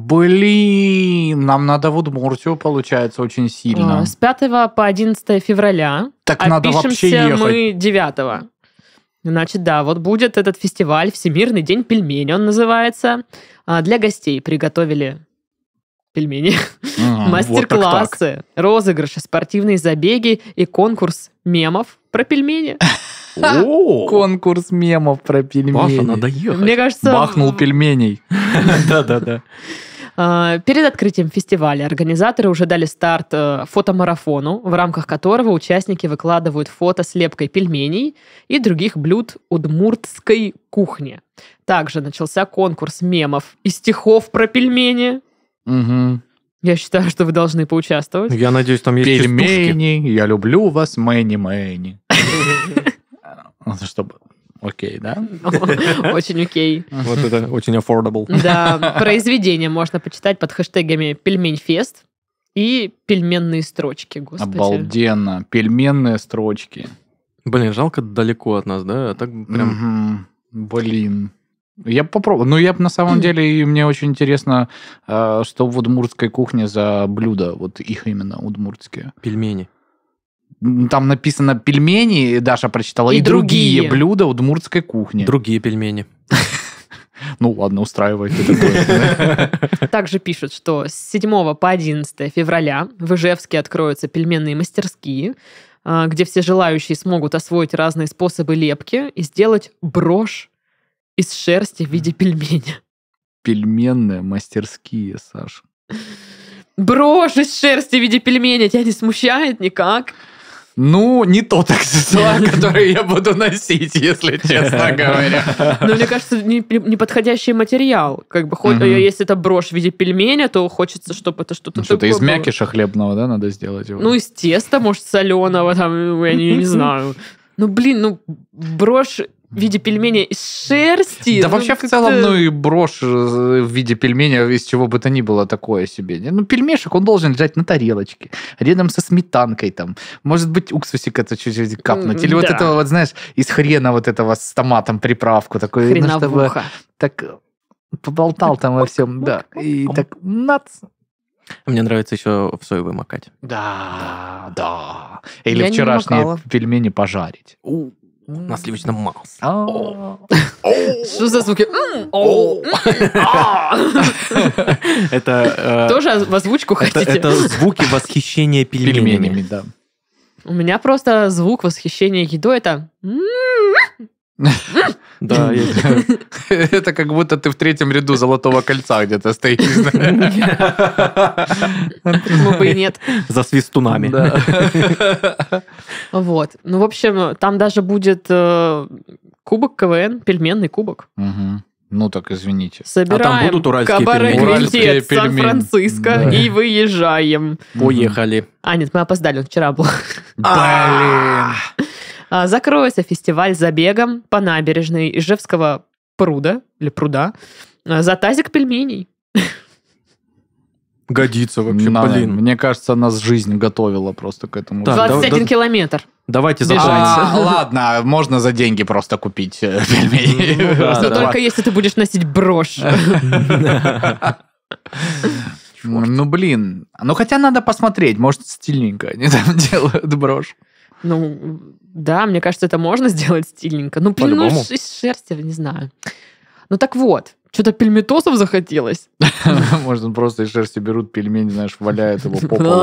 Блин, нам надо в Удмуртию, получается, очень сильно. А, С пятого по одиннадцатое февраля. Так а надо вообще пишемся ехать. мы девятого. Значит, да, вот будет этот фестиваль «Всемирный день пельмени», он называется. А, Для гостей приготовили пельмени, Ага, мастер-классы, розыгрыши, спортивные забеги и конкурс мемов про пельмени. О, Конкурс мемов про пельмени. Паша, надо ехать. Мне кажется... Бахнул пельменей. Да-да-да. А, Перед открытием фестиваля организаторы уже дали старт э, фотомарафону, в рамках которого участники выкладывают фото с лепкой пельменей и других блюд удмуртской кухни. Также начался конкурс мемов и стихов про пельмени. Мгм. Я считаю, что вы должны поучаствовать. Я надеюсь, там есть частушки. Пельмени, я люблю вас, мэни-мэни. Ну, Чтобы... Окей, да? Очень окей. Вот это очень affordable. Да, произведения можно почитать под хэштегами «Пельменьфест» и «Пельменные строчки». Господи. Обалденно. Пельменные строчки. Блин, жалко далеко от нас, да? А так прям... Мгм. Блин. Я попробую. Ну, я б на самом деле, и мне очень интересно, э, что в удмуртской кухне за блюда, вот их именно удмуртские. Пельмени. М, Там написано пельмени, Даша прочитала, и, И другие. другие. блюда удмуртской кухни. Другие пельмени. Ну, ладно, устраивает это такое. Также пишут, что с седьмого по одиннадцатое февраля в Ижевске откроются пельменные мастерские, а, где все желающие смогут освоить разные способы лепки и сделать брошь из шерсти в виде пельменя. Пельменные мастерские, Саша. Брошь из шерсти в виде пельменя тебя не смущает никак? Ну, не тот аксессуар, который я буду носить, если честно говоря. Но мне кажется, не- неподходящий материал. Как бы, хоть, Мгм. если это брошь в виде пельменя, то хочется, чтобы это что-то Ну, что-то такое из было. мякиша хлебного, да, надо сделать его? Ну, из теста, может, соленого, там, я не, не знаю. Ну, блин, ну, брошь в виде пельменя из шерсти. Да ну, вообще в как-то- целом, ну и брошь э, в виде пельменя, из чего бы то ни было такое себе. Ну, пельмешек, он должен лежать на тарелочке, рядом со сметанкой там. Может быть, уксусик это чуть-чуть капнуть. Или вот Да. этого, вот знаешь, из хрена вот этого с томатом приправку. Такой, ну, чтобы Хреновуха. так поболтал там во всем, да. И так, нац. Мне нравится еще в соевый макать. Да, да. Или Я не вчерашние макала. пельмени пожарить. У, На сливочном масле. А. Что за звуки? М, о, м, а. Это... э, Тоже в озвучку Это, хотите? это звуки восхищения пельменями. Пельменями, да. У меня просто звук восхищения едой это... м. Да, я- Это как будто ты в третьем ряду Золотого кольца где-то стоишь. Почему бы и нет? за свистунами. Да. Вот. Ну, в общем, там даже будет э, кубок КВН, пельменный кубок. Мгм. Ну так, извините. Собираем будут уральские кабаре пельмени. Уральские «Квинтет» пельмени. Сан-Франциско Да. и выезжаем. Поехали. А, нет, мы опоздали, он вчера был. Блин. А, Закроется фестиваль забегом по набережной Ижевского пруда, или пруда, а, за тазик пельменей. Годится вообще, Надо. блин. Мне кажется, нас жизнь готовила просто к этому. Так, двадцать один да- километр. Давайте Бежать. запомним. А, ладно, можно за деньги просто купить э, пельмени. Ну, да, Просто Но да. только если ты будешь носить брошь. Ну, блин. Ну, хотя надо посмотреть. Может, стильненько они там делают брошь. Ну, да, мне кажется, это можно сделать стильненько. Ну, блин, ну, По-любому. ш- из шерсти, не знаю. Ну, так вот, что-то пельметосов захотелось. Может, он просто из шерсти берут пельмень, знаешь, валяют его по полу.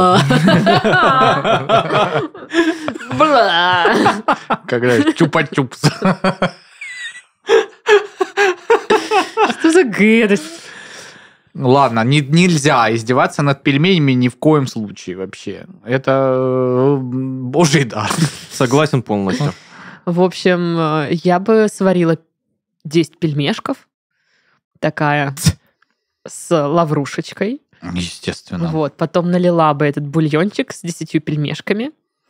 Бла. Когда чупа-чупс. Что за гадость? Ну, ладно, не- нельзя издеваться над пельменями ни в коем случае вообще. Это э, божий дар. Согласен полностью. В общем, э, я бы сварила десять пельмешков. Такая с лаврушечкой. Естественно. Вот. Потом налила бы этот бульончик с десятью пельмешками.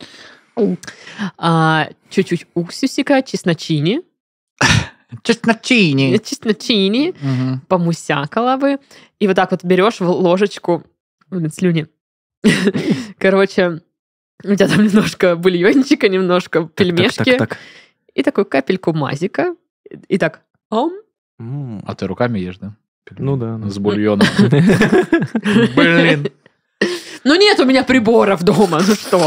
А, чуть-чуть уксусика, чесночини. Чесночини. Чесночини. Мгм. Помусякала бы. И вот так вот берешь в ложечку... Блин, слюни. Короче, у тебя там немножко бульончика, немножко Так, пельмешки. так, так. И такую капельку мазика. И так... ом. М. А ты руками ешь, да? Ну да. ну. С бульоном. Блин. Ну нет у меня приборов дома, ну что?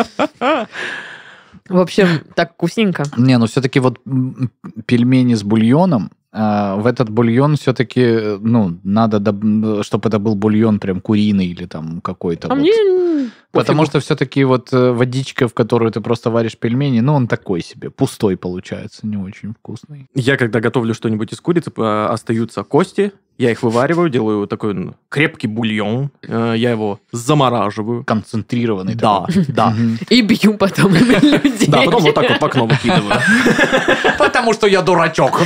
В общем, так вкусненько. Не, ну все-таки вот м, пельмени с бульоном, а, в этот бульон все-таки, ну, надо, чтобы это был бульон прям куриный или там какой-то. А вот. мне... Потому пофигу. что все-таки вот э, водичка, в которую ты просто варишь пельмени, ну, он такой себе, пустой получается, не очень вкусный. Я, когда готовлю что-нибудь из курицы, э, остаются кости, я их вывариваю, делаю такой ну, крепкий бульон, э, я его замораживаю. Концентрированный Да, такой. да. Мгм. И бью потом людей. Да, потом вот так вот в окно выкидываю. Потому что я дурачок.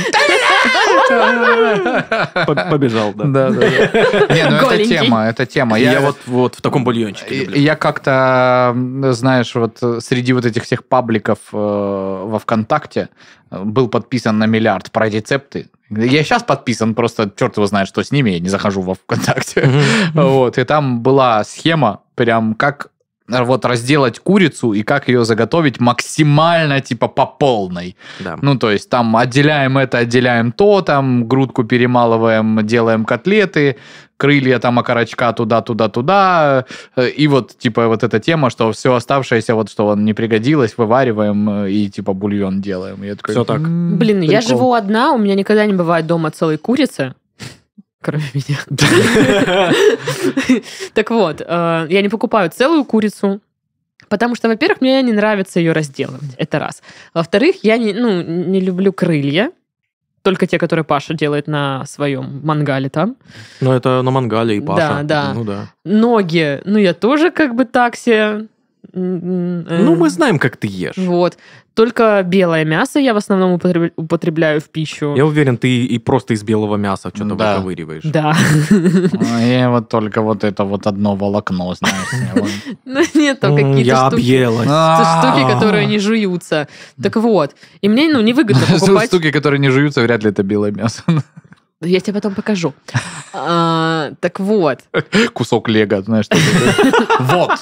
П- Побежал, да. Да, да, да. Не, ну это Голенький. тема, это тема. Я вот вот в таком бульончике И- люблю. Я как-то, м, знаешь, вот э, среди вот этих всех пабликов э, во ВКонтакте э, был подписан на миллиард про рецепты. Я сейчас подписан, просто черт его знает, что с ними, я не захожу во ВКонтакте. Вот, и там была схема, прям как э, вот разделать курицу и как ее заготовить максимально типа по полной. Да. Ну, то есть там отделяем это, отделяем то, там грудку перемалываем, делаем котлеты, крылья там окорочка туда-туда-туда. э, И вот, типа, вот эта тема, что все оставшееся, вот что не пригодилось, вывариваем э, и, типа, бульон делаем. И я такой, Всё так. «М, Блин, я прикол». живу одна, у меня никогда не бывает дома целой курицы. Кроме меня. Так вот, э, я не покупаю целую курицу, потому что, во-первых, мне не нравится ее разделывать. Это раз. Во-вторых, я не, ну, не люблю крылья. Только те, которые Паша делает на своем мангале там. Но это на мангале и Паша. Да, да. Ну да. Ноги, ну, я тоже как бы так себе. М, э, Ну, мы знаем, как ты ешь. Вот. Только белое мясо я в основном употреб- употребляю в пищу. Я уверен, ты и просто из белого мяса что-то Да. выковыриваешь. Да. А я вот только вот это вот одно волокно, знаешь. вот. Ну, нет, там М, какие-то Я штуки. объелась. Это штуки, А. которые не жуются. Так вот. И мне, ну, невыгодно покупать. Штуки, которые не жуются, вряд ли это белое мясо. Я тебе потом покажу. А, так вот. Кусок лего, знаешь, что вот.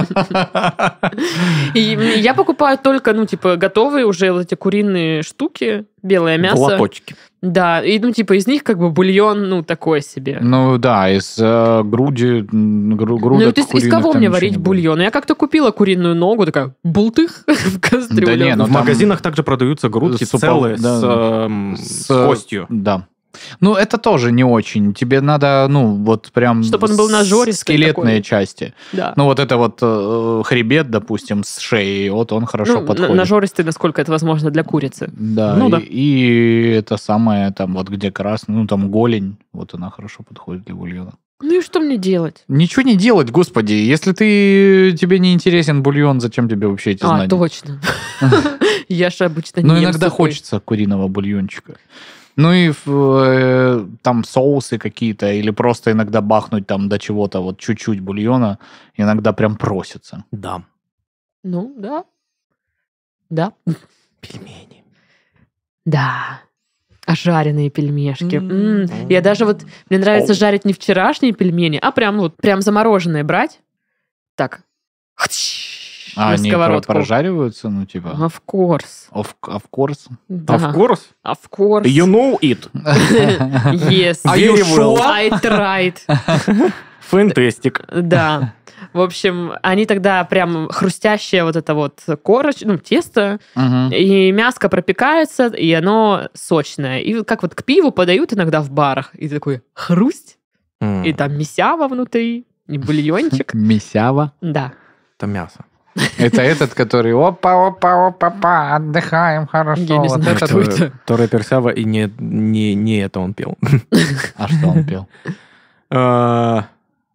И я покупаю только, ну, типа, готовые уже вот эти куриные штуки, белое мясо. Лоточки. Да, и, ну, типа, из них как бы бульон, ну, такой себе. Ну, да, из э, груди, гру, грудок Ну, вот из, из куриных кого там мне ничего варить не будет. бульон? Я как-то купила куриную ногу, такая, бултых в кастрюлю. Да не, ну, в там- магазинах также продаются грудки Супа- целые да, с, да. эм, С, с костью. Да. Ну, это тоже не очень. Тебе надо, ну, вот прям... Чтоб он был с- нажористый скелетные такой. части. Да. Ну, вот это вот э, хребет, допустим, с шеей, вот он хорошо Ну, подходит. на- нажористый, насколько это возможно для курицы. Да, Ну и, да. и это самое, там, вот где красный, ну, там, голень, вот она хорошо подходит для бульона. Ну и что мне делать? Ничего не делать, господи. Если ты, тебе не интересен бульон, зачем тебе вообще эти А, знания? точно. Я же обычно не Ну, ем иногда сухой. хочется куриного бульончика. Ну и э, там соусы какие-то, или просто иногда бахнуть там до чего-то, вот чуть-чуть бульона, иногда прям просится. Да. Ну, да. Да. Пельмени. Да. А жареные пельмешки. М. М. Я даже вот... Мне нравится Оу. жарить не вчерашние пельмени, а прям вот прям замороженные брать. Так. А на они про- сковородку. прожариваются, ну типа... Of course. Of, of course. Да. Of course. Of course. You know it. Yes. Are you Very well. sure? I tried. Фантастик. Да. В общем, они тогда прям хрустящее вот это вот корочка, ну, тесто, Мгм. и мяско пропекается, и оно сочное. И вот как вот к пиву подают иногда в барах. И ты такой хрусть, М, и там месява внутри, и бульончик. Месява. Да. Это мясо. Это этот, который опа-опа-опа-па, отдыхаем, хорошо. Я не Вот знаю, это кто вот. это. То рэпер Сява, и не, не, не это он пел. А что он пел? А,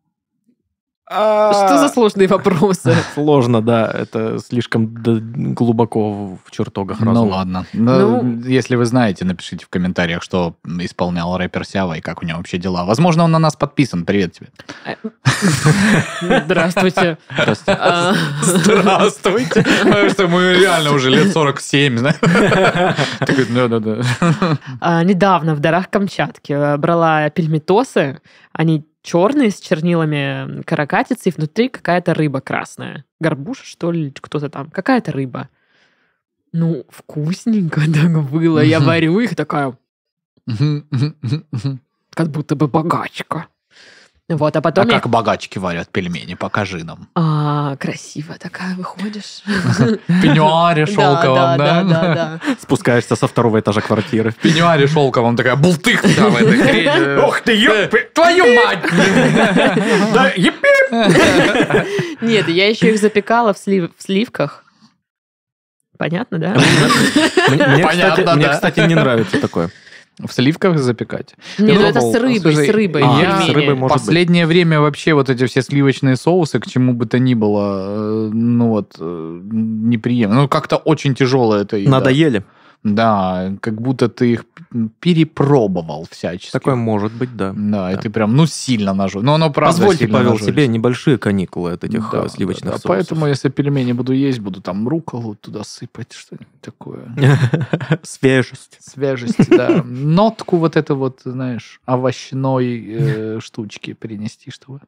а, Что за сложные вопросы? Сложно, да. Это слишком д- глубоко в в чертогах Ну разума. ладно. Ну, Ну- если вы знаете, напишите в комментариях, что исполнял рэпер Сява и как у него вообще дела. Возможно, он на нас подписан. Привет тебе. Здравствуйте. А, Здравствуйте. Потому что мы реально уже лет сорок семь, знаешь. Такой, да-да-да. а, Недавно в дарах Камчатки э, брала пельметосы. Они черные, с чернилами каракатицы, и внутри какая-то рыба красная. Горбуша, что ли, кто-то там. Какая-то рыба. Ну, вкусненько так было. Я варю их, такая, как будто бы богачка. Вот, а А потом я... как богачки варят пельмени? Покажи нам. А, красиво такая выходишь. В пеньюаре Да, шелковом, да, да, да? да. Спускаешься со второго этажа квартиры. В пеньюаре шелковом такая бултых там в этой хрени. Ох ты, ёпы! Твою мать! Да, епи! Нет, я еще их запекала в, слив- в сливках. Понятно, да? Мне, мне, Понятно, кстати, мне, да. кстати, не нравится такое. В сливках запекать? Не, ну это пробовал. с рыбой, Слушай, с рыбой. а, пельмени. с рыбой может быть. Последнее время вообще вот эти все сливочные соусы, к чему бы то ни было, э, ну вот, э, неприемлемо. Ну, как-то очень тяжелое это еда. Надоели. Да, как будто ты их перепробовал всячески. Такое может быть, да. Да, и Да. ты прям, ну, сильно нажу. Но оно правда Позвольте, сильно Павел, нажорится. себе небольшие каникулы от этих Да, э, сливочных да, да. соусов. Поэтому, если пельмени буду есть, буду там рукколу туда сыпать, что-нибудь такое. Свежесть. Свежесть, да. Нотку вот это вот, знаешь, овощной э, штучки принести, чтобы...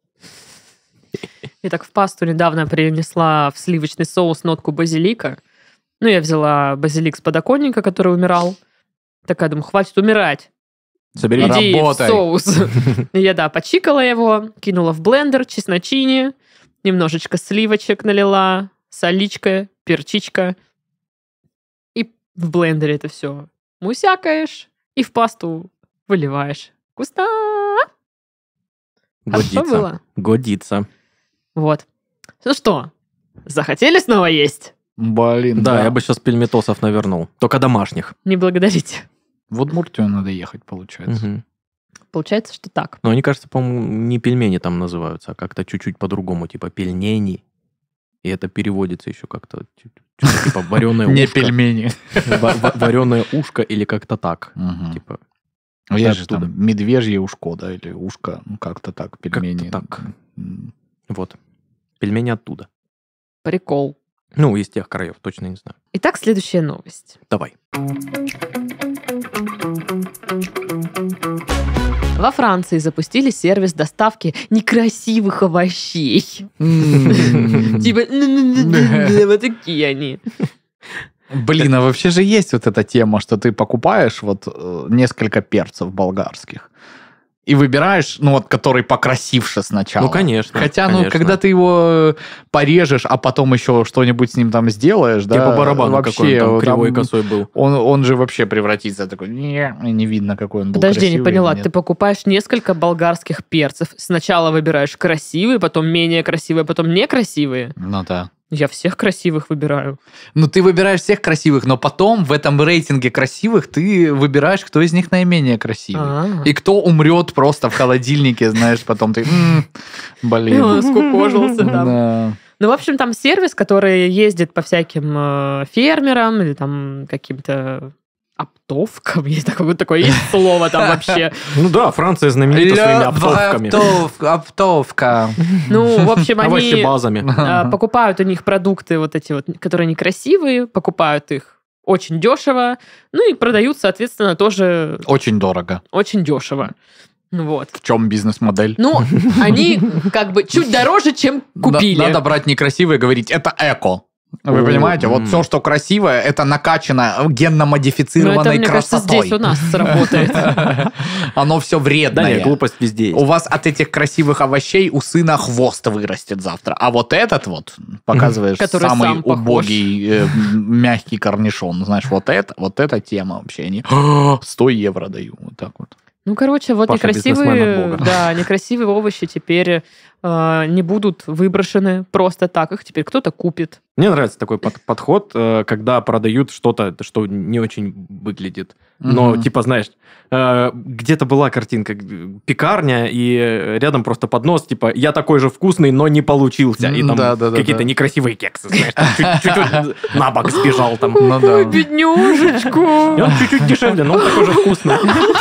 Я так в пасту недавно принесла в сливочный соус нотку базилика. Ну, я взяла базилик с подоконника, который умирал. Такая, думаю, хватит умирать. Собери. Иди в Работай. соус. И я, да, почикала его, кинула в блендер, чесночини, немножечко сливочек налила, соличка, перчичка. И в блендере это все мусякаешь и в пасту выливаешь. Вкусно! Хорошо Годится. было? Годится. Вот. Ну что, захотели снова есть? Блин, Да, я бы сейчас пельметосов навернул. Только домашних. Не благодарите. В Удмуртию надо ехать, получается. Мгм. Получается, что так. Но они, кажется, по-моему, не пельмени там называются, а как-то чуть-чуть по-другому, типа пельнени. И это переводится еще как-то, чуть- типа вареное Не ушко. пельмени. Вареное ушко или как-то так. Мгм. Типа, Ну, есть же оттуда. там медвежье ушко, да, или ушко, ну, как-то так, пельмени. Как-то так. М. вот. Пельмени оттуда. Прикол. Ну, из тех краев, точно не знаю. Итак, следующая новость. Давай. Во Франции запустили сервис доставки некрасивых овощей. Типа, вот такие они. Блин, а вообще же есть вот эта тема, что ты покупаешь вот э, несколько перцев болгарских и выбираешь, ну вот, который покрасивше сначала. Ну, конечно. Хотя, конечно. ну, когда ты его порежешь, а потом еще что-нибудь с ним там сделаешь, тебе да, по барабану, вообще, какой он там кривой и там, косой был. Он, он же вообще превратится такой, не, не видно, какой он был Подожди, красивый. не поняла, или ты нет. покупаешь несколько болгарских перцев. Сначала выбираешь красивые, потом менее красивые, потом некрасивые. Ну да. Я всех красивых выбираю. Ну, ты выбираешь всех красивых, но потом в этом рейтинге красивых ты выбираешь, кто из них наименее красивый. А. И кто умрет просто в холодильнике, знаешь, потом ты, м, И блин. он скукожился там. Да. Ну, в общем, там сервис, который ездит по всяким э, фермерам или там каким-то оптовкам. Есть такое, вот такое есть слово там вообще. Ну да, Франция знаменита своими оптовками. Оптовка, оптовка. Ну, в общем, они Овощебазами. э, покупают у них продукты вот эти вот, которые некрасивые, покупают их очень дешево, ну и продают, соответственно, тоже Очень дорого. очень дешево. Вот. В чем бизнес-модель? Ну, они как бы чуть дороже, чем купили. На- Надо брать некрасивое и говорить, это эко. Вы О, понимаете, вот м. все, что красивое, это накачано Ну, это, генно-модифицированной мне кажется, красотой. здесь у нас сработает. Оно все Да вредное. нет, глупость везде У есть. вас от этих красивых овощей у сына хвост вырастет завтра. А вот этот вот, показываешь, Который самый сам похож. убогий, э, мягкий корнишон. Знаешь, вот это, вот эта тема вообще. Они сто евро даю. Вот так вот. Ну, короче, вот Паша бизнесмен от некрасивые, Бога. да, некрасивые овощи теперь э, не будут выброшены просто так. Их теперь кто-то купит. Мне нравится такой под- подход, э, когда продают что-то, что не очень выглядит. Но, Мгм. типа, знаешь, э, где-то была картинка, э, пекарня, и рядом просто поднос, типа, я такой же вкусный, но не получился. И там Да-да-да-да. какие-то некрасивые кексы, знаешь, там чуть- чуть-чуть на бок сбежал там. Ну да. бедняжечку. И он чуть-чуть дешевле, но он такой же вкусный.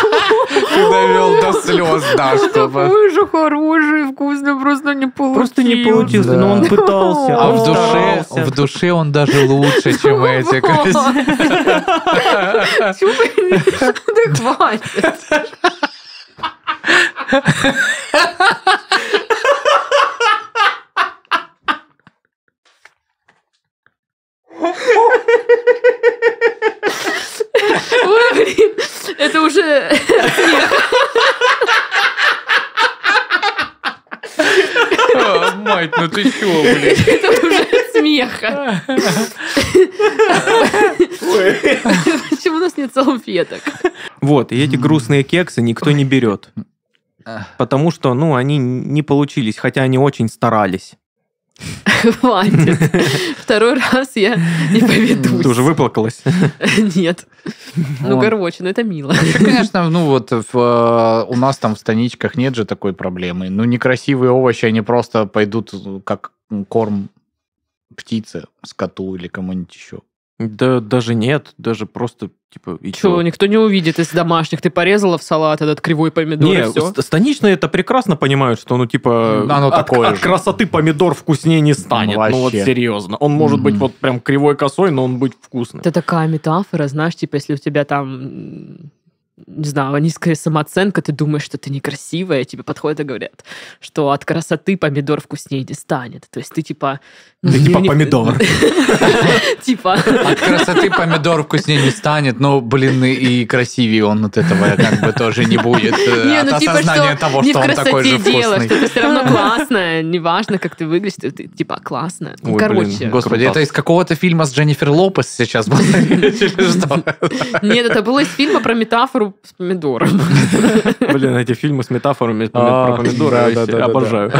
Ты довел до слез Дашку. Такой же хороший, вкусный, просто не получился. Просто не получился, но он Да. пытался, А он в душе, старался. в душе он даже лучше, чем эти красивые. Да хватит. Ой, блин, это уже А, Мать, ну ты чего, блин? это уже от смеха. Почему у нас нет салфеток? Вот, и эти грустные кексы никто не берет. Потому что, ну, они не получились, хотя они очень старались. Хватит. Второй раз я не поведусь. Ты уже выплакалась. Нет. Ну, Вот. короче, ну это мило. Вообще, конечно, ну вот в, э, у нас там в станичках нет же такой проблемы. Ну, некрасивые овощи, они просто пойдут как корм птице, скоту или кому-нибудь еще. Да даже нет, даже просто, типа, и Че, чё? никто не увидит из домашних. Ты порезала в салат этот кривой помидор Не, и все. ст- станичные это прекрасно понимают, что, ну, типа, Оно от, такое от же. красоты помидор вкуснее не станет. Ну, Ну, вот вообще. серьезно. Он может быть Мгм. вот прям кривой косой, но он будет вкусным. Это такая метафора, знаешь, типа, если у тебя там, м, не знаю, низкая самооценка, ты думаешь, что ты некрасивая, тебе подходят и говорят, что от красоты помидор вкуснее не станет. То есть ты типа... ну, Ты не- типа не- помидор. Типа... От красоты помидор вкуснее не станет, но, блин, и и красивее он от этого как бы тоже не будет. э, Не, От ну типа, осознания что того, не в что он такой же красоте дело, вкусный. что ты все равно классная, неважно, как ты выглядишь, ты, ты, типа классная. Ну, Ой, короче, блин. Господи, Круто. это из какого-то фильма с Дженнифер Лопес сейчас было? Или что? нет, это было из фильма про метафору с помидором. Блин, эти фильмы с метафорами с поми- А, про помидоры да, вообще да, да, да, обожаю.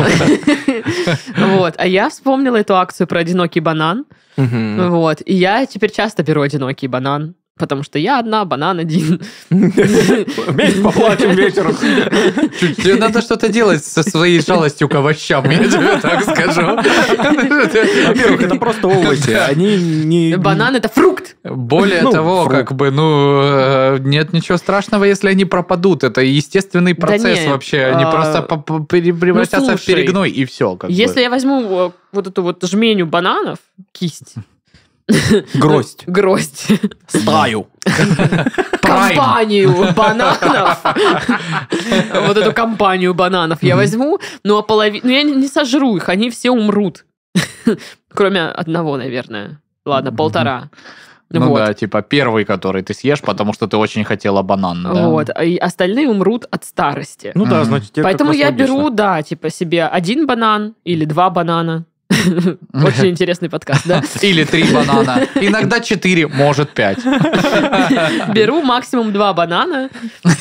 Вот, а я вспомнила эту акцию про одинокий банан, Мгм. вот, и я теперь часто беру одинокий банан, потому что я одна, банан один. Вместе поплачем вечером. Тебе надо что-то делать со своей жалостью к овощам, я тебе так скажу. Во-первых, это просто овощи. Они не... Банан это фрукт. Более Ну, того, фрукт. как бы, ну, э, нет ничего страшного, если они пропадут. Это естественный Да процесс не, вообще. Они а, просто по- по- пере- превратятся в слушай, перегной, и все. Если я возьму э, вот эту вот жменю бананов, кисть, Гроздь. Гроздь. Стаю. Компанию бананов. Вот эту компанию бананов я возьму, ну а половину... Ну я не сожру их, они все умрут. Кроме одного, наверное. Ладно, полтора. Ну вот. да, типа первый, который ты съешь, потому что ты очень хотела банан. Да? Вот, и остальные умрут от старости. Ну да, Мгм. значит, тебе Поэтому как я раз логично. беру, да, типа себе один банан или два банана. Очень интересный подкаст, да? Или три банана. Иногда четыре, может пять. Беру максимум два банана.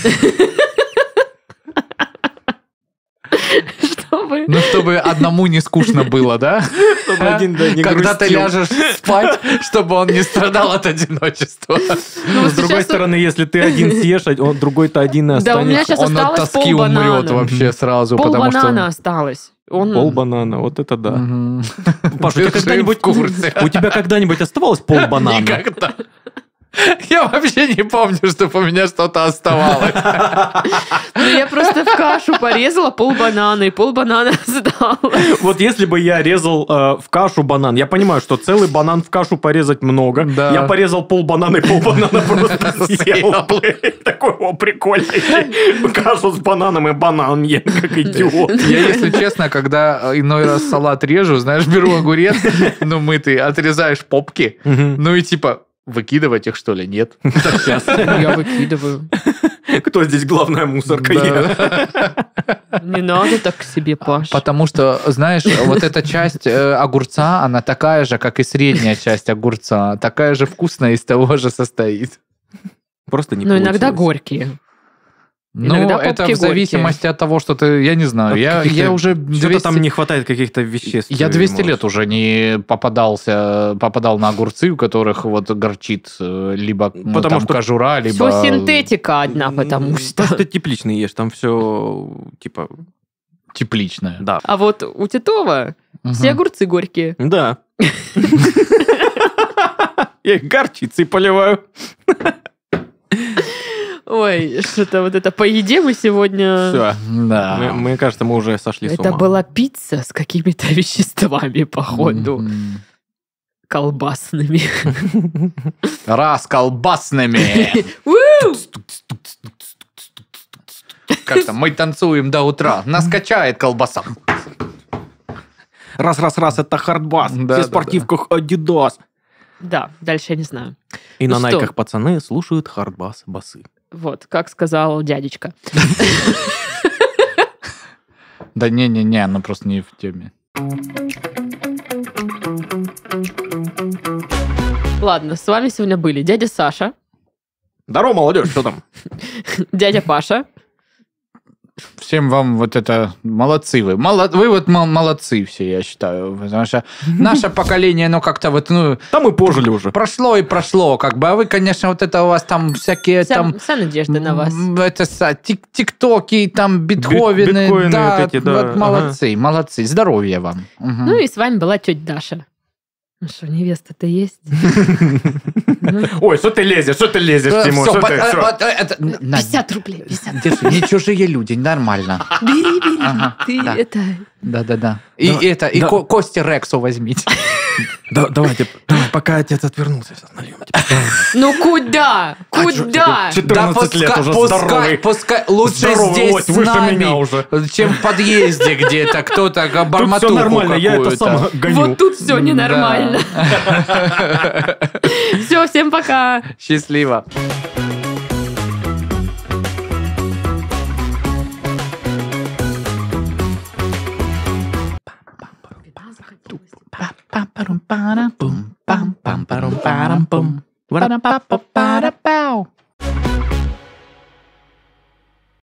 Чтобы... Ну, чтобы одному не скучно было, да? Чтобы один, да, не Когда ты грустил. ляжешь спать, чтобы он не страдал от одиночества. Ну, Но с другой сейчас- стороны, если ты один съешь, а он другой-то один и Да, у меня останется. сейчас Он от осталось тоски полбанана. умрет вообще сразу, Пол потому что... банана осталось. Он... Пол банана, вот это да. Мгм. Паша, у тебя Держи когда-нибудь в курсе. у тебя когда-нибудь оставалось пол банана? Никогда. Я вообще не помню, чтобы у меня что-то оставалось. Ну, я просто в кашу порезала пол банана, и пол банана осталось. Вот если бы я резал э, в кашу банан, я понимаю, что целый банан в кашу порезать много. Да. Я порезал пол банана и пол банана просто съел. Такой, о, прикольный. Кашу с бананом и банан ем, как идиот. Я, если честно, когда иной раз салат режу, знаешь, беру огурец, ну, мытый, отрезаешь попки, ну и типа, выкидывать их, что ли, нет? Сейчас. Я выкидываю. Кто здесь главная мусорка? Я. Да. Не надо так к себе, Паш. Потому что, знаешь, вот эта часть э, огурца, она такая же, как и средняя часть огурца, такая же вкусная, из того же состоит. Просто не Но иногда получилось. горькие. Ну, Иногда это попки в зависимости от того, что ты, я не знаю, я, Каких-то- я уже Что-то двести там не хватает каких-то веществ. Я двести может. лет уже не попадался, попадал на огурцы, у которых вот горчит э, либо ну, Потому там что кожура, либо... Все синтетика одна, потому М, что... Потому что ты тепличный ешь, там все типа, Тепличная. да. А вот у Титова Мгм. все огурцы горькие. Да. Я их горчицей поливаю. Ой, что-то вот это по еде мы сегодня... Все. Да. Мне кажется, мы уже сошли с Это ума. была пицца с какими-то веществами, походу, Мгм. колбасными. Раз колбасными. Как там, мы танцуем до утра. Нас качает колбаса. Раз-раз-раз, это хардбас. Да, Все да, в спортивках Адидас. Да, дальше я не знаю. И Ну на что? найках пацаны слушают хардбас басы. Вот, как сказал дядечка. Да не-не-не, ну просто не в теме. Ладно, с вами сегодня были дядя Саша, Здорово, молодежь, что там? дядя Паша. Всем вам вот это... Молодцы вы. Молод... Вы вот мо- молодцы все, я считаю. Потому что наше поколение, ну, как-то вот, ну, Там мы пожили уже. прошло и прошло, как бы. А вы, конечно, вот это у вас там всякие Вся, там... вся надежда на вас. м, Это са- тик- тиктоки, там битховены. биткоины да, вот эти, да, вот ага. молодцы, молодцы. Здоровья вам. Мгм. Ну и с вами была тетя Даша. Ну что, невеста-то есть? Ну, Ой, что ты лезешь, что ты лезешь, Э, Тимур? всё, что по- ты, э, всё? вот, э, это- на, пятьдесят рублей, пятьдесят. держи, не чужие люди, нормально. Бери, бери. Ага, Ты да. это... Да-да-да. И Да, это, и да. Ко- Кости Рексу возьмите. Да, давайте, давай, пока отец отвернулся, сейчас нальем тебе. Ну куда? Куда? четырнадцать лет уже пускай, здоровый. пускай лучше Здоровый здесь лось, с выше нами, меня уже. чем в подъезде где-то кто-то Тут все барматуху нормально, я это какую-то. сам гоню. Вот тут все ненормально. Да. Все, всем пока. Счастливо. Пам-парум-парам-пум, пам-пам-парум-парам-пум. Парам-па-па-пара.